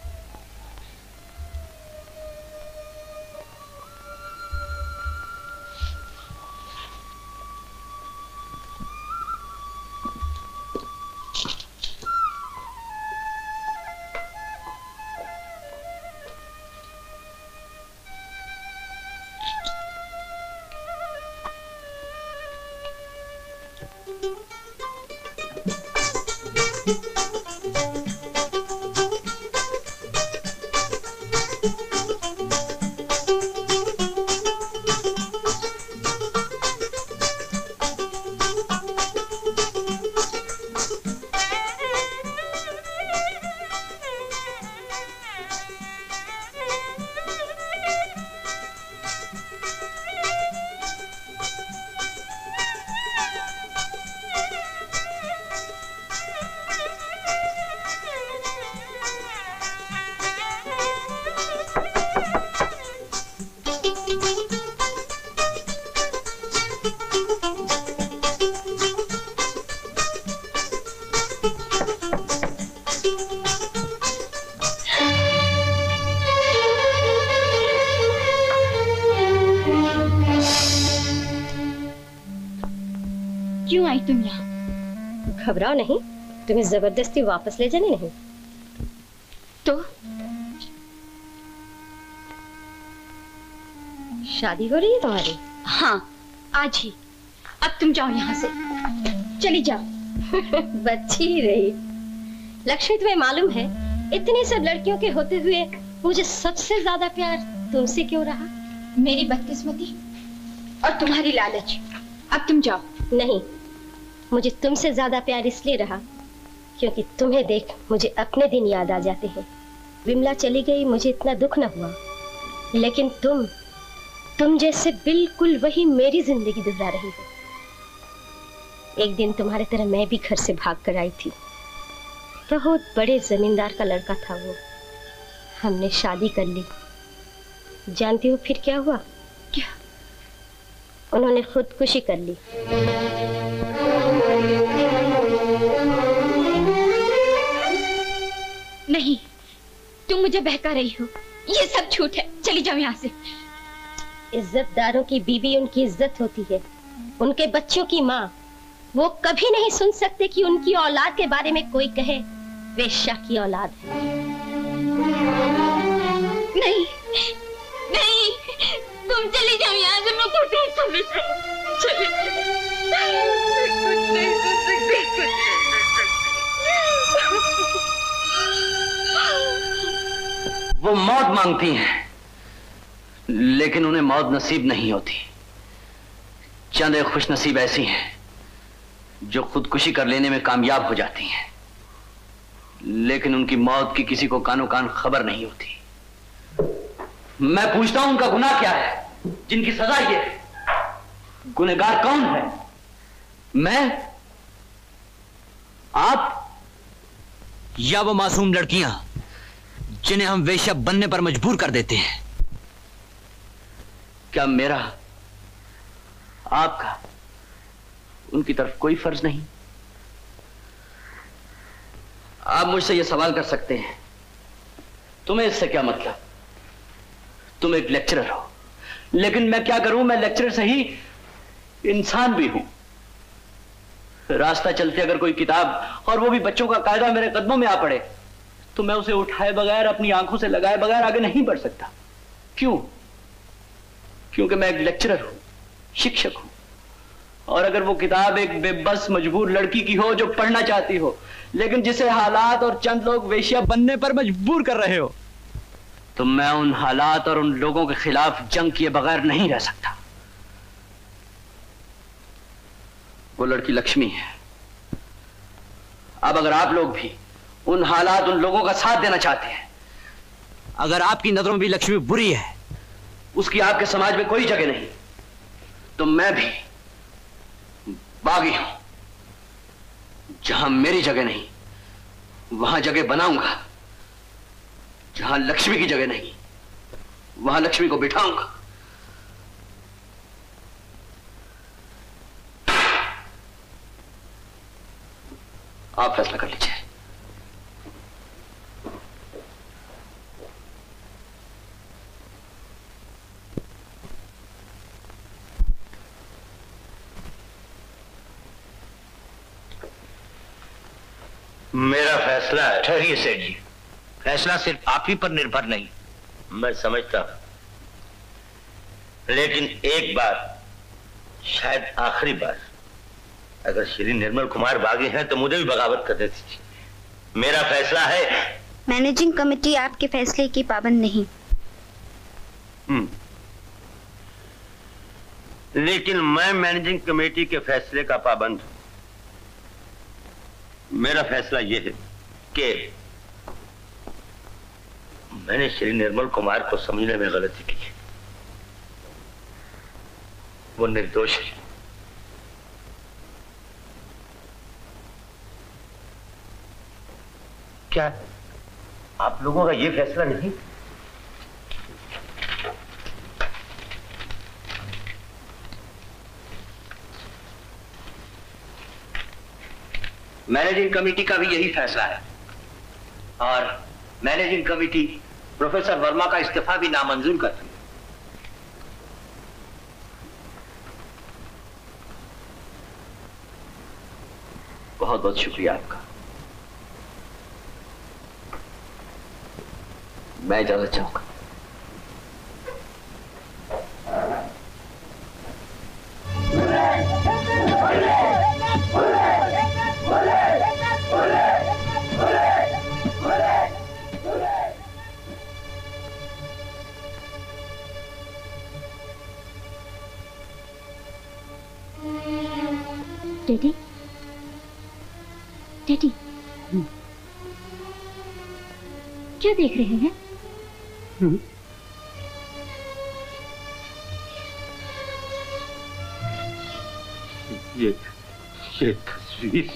क्यों आई तुम यहाँ? घबराओ नहीं, तुम्हें जबरदस्ती वापस ले जाने नहीं। तो शादी हो रही है तुम्हारी? हाँ, आज ही। अब तुम जाओ यहाँ से, चली जाओ। बच्ची ही रही। लक्ष्मी, तुम्हें मालूम है इतनी सब लड़कियों के होते हुए मुझे सबसे ज्यादा प्यार तुमसे क्यों रहा? मेरी बदकिस्मती और तुम्हारी लालच। अब तुम जाओ। नहीं, मुझे तुमसे ज्यादा प्यार इसलिए रहा क्योंकि तुम्हें देख मुझे अपने दिन याद आ जाते हैं। विमला चली गई, मुझे इतना दुख न हुआ, लेकिन तुम तुम जैसे बिल्कुल वही मेरी जिंदगी दोहरा रही हो। एक दिन तुम्हारे तरह मैं भी घर से भाग कर आई थी। बहुत बड़े जमींदार का लड़का था वो। हमने शादी कर ली। जानती हो फिर क्या हुआ? क्या? उन्होंने खुदकुशी कर ली। नहीं, तुम मुझे बहका रही हो। ये सब झूठ है। चली जाओ यहाँ से। इज्जतदारों की बीवी उनकी इज्जत होती है, उनके बच्चों की माँ। वो कभी नहीं सुन सकते कि उनकी औलाद के बारे में कोई कहे वेश्या की औलाद है। नहीं, नहीं, तुम चली जाओ यहाँ से। मैं कुछ नहीं समझ रहा। चली वो मौत मांगती हैं, लेकिन उन्हें मौत नसीब नहीं होती। चंद एक खुश नसीब ऐसी हैं जो खुदकुशी कर लेने में कामयाब हो जाती हैं, लेकिन उनकी मौत की किसी को कानो कान खबर नहीं होती। मैं पूछता हूं उनका गुनाह क्या है जिनकी सजा ये है? गुनहगार कौन है? मैं, आप, या वो मासूम लड़कियां जिन्हें हम वेश्या बनने पर मजबूर कर देते हैं? क्या मेरा, आपका उनकी तरफ कोई फर्ज नहीं? आप मुझसे यह सवाल कर सकते हैं, तुम्हें इससे क्या मतलब? तुम एक लेक्चरर हो, लेकिन मैं क्या करूं? मैं लेक्चरर से ही इंसान भी हूं। रास्ता चलते अगर कोई किताब, और वो भी बच्चों का कायदा, मेरे कदमों में आ पड़े तो मैं उसे उठाए बगैर, अपनी आंखों से लगाए बगैर आगे नहीं बढ़ सकता। क्यों? क्योंकि मैं एक लेक्चरर हूं, शिक्षक हूं। और अगर वो किताब एक बेबस मजबूर लड़की की हो जो पढ़ना चाहती हो, लेकिन जिसे हालात और चंद लोग वेश्या बनने पर मजबूर कर रहे हो, तो मैं उन हालात और उन लोगों के खिलाफ जंग किए बगैर नहीं रह सकता। वो लड़की लक्ष्मी है। अब अगर आप लोग भी उन हालात, उन लोगों का साथ देना चाहते हैं, अगर आपकी नजरों में भी लक्ष्मी बुरी है, उसकी आपके समाज में कोई जगह नहीं, तो मैं भी बागी हूं। जहां मेरी जगह नहीं, वहां जगह बनाऊंगा। जहां लक्ष्मी की जगह नहीं, वहां लक्ष्मी को बिठाऊंगा। आप फैसला कर लीजिए। मेरा फैसला है। ठहरिए सेठ जी, फैसला सिर्फ आप ही पर निर्भर नहीं। मैं समझता हूं, लेकिन एक बार, शायद आखिरी बार, अगर श्री निर्मल कुमार बागी हैं तो मुझे भी बगावत करने दीजिए। मेरा फैसला है। मैनेजिंग कमेटी आपके फैसले की पाबंद नहीं। हम्म, लेकिन मैं मैनेजिंग कमेटी के फैसले का पाबंद हूं। मेरा फैसला यह है कि मैंने श्री निर्मल कुमार को समझने में गलती की है। वो निर्दोष है। क्या आप लोगों का यह फैसला नहीं? मैनेजिंग कमेटी का भी यही फैसला है और मैनेजिंग कमेटी प्रोफेसर वर्मा का इस्तीफा भी नामंजूर करती है। बहुत बहुत शुक्रिया आपका। मैं इजाजत चाहूंगा। डैडी, डैडी, क्या देख रहे हैं? हम्म। ये ये तस्वीर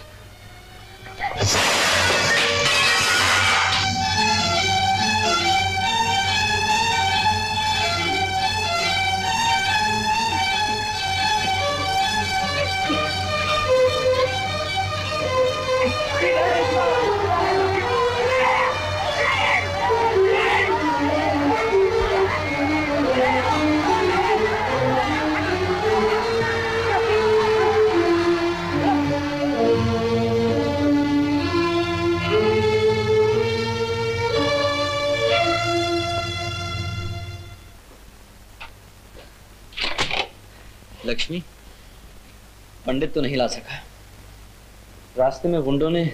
लक्ष्मी, पंडित तो नहीं ला सका। रास्ते में गुंडों ने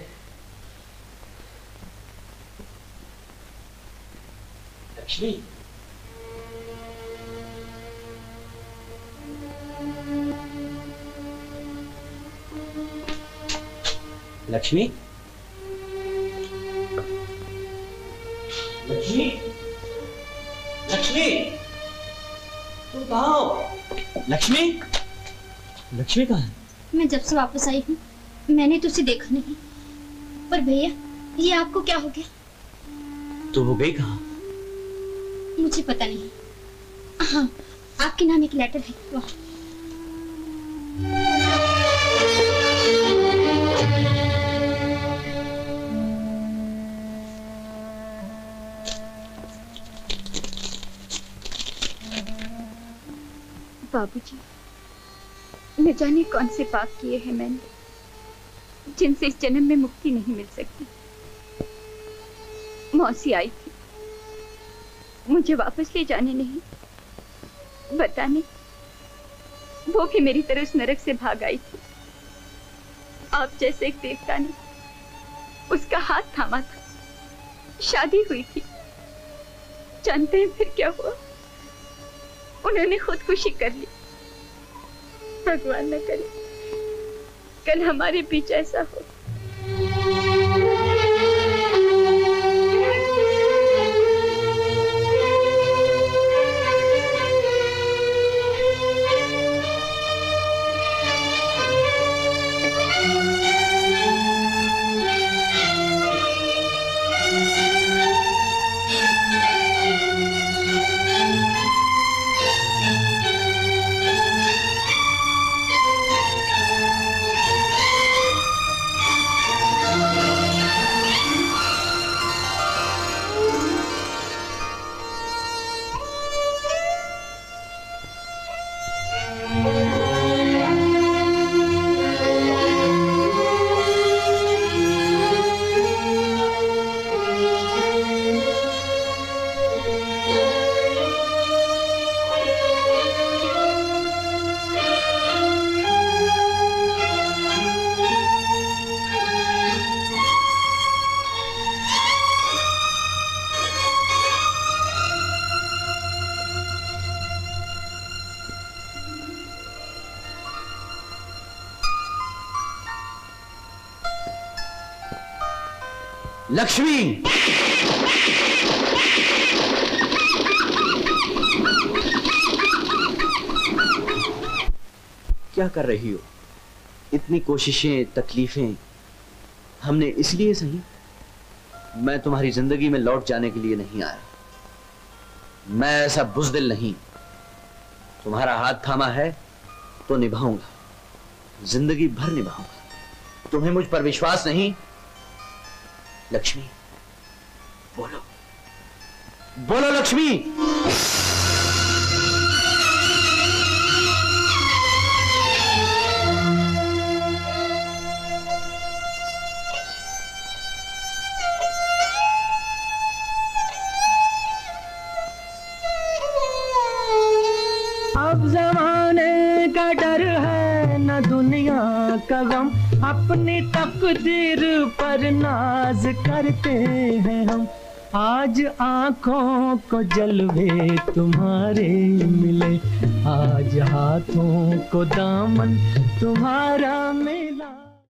लक्ष्मी लक्ष्मी लक्ष्मी लक्ष्मी तुम कहाँ हो? लक्ष्मी लक्ष्मी कहाँ है? मैं जब से वापस आई हूँ मैंने तो उसे देखा नहीं। पर भैया, ये आपको क्या हो गया? तो वो गई कहाँ? मुझे पता नहीं। हाँ, आपके नाम एक लेटर है वहाँ। बाबूजी, न जाने कौन से पाप किए हैं मैंने जिनसे इस जन्म में मुक्ति नहीं मिल सकती। मौसी आई थी, मुझे वापस ले जाने नहीं, बताने वो भी मेरी तरह उस नरक से भाग आई थी। आप जैसे एक देवता ने उसका हाथ थामा था, शादी हुई थी। जानते हैं फिर क्या हुआ? उन्होंने खुदकुशी कर ली। भगवान न करे कल हमारे बीच ऐसा हो। लक्ष्मी, क्या कर रही हो? इतनी कोशिशें, तकलीफें हमने इसलिए सही। मैं तुम्हारी जिंदगी में लौट जाने के लिए नहीं आया। मैं ऐसा बुज़दिल नहीं। तुम्हारा हाथ थामा है तो निभाऊंगा, जिंदगी भर निभाऊंगा। तुम्हें मुझ पर विश्वास नहीं? लक्ष्मी बोलो, बोलो लक्ष्मी। अब जमाने का डर है न दुनिया का गम, अपनी तकदीर पर नाज करते हैं हम। आज आंखों को जलवे तुम्हारे मिले, आज हाथों को दामन तुम्हारा मिला।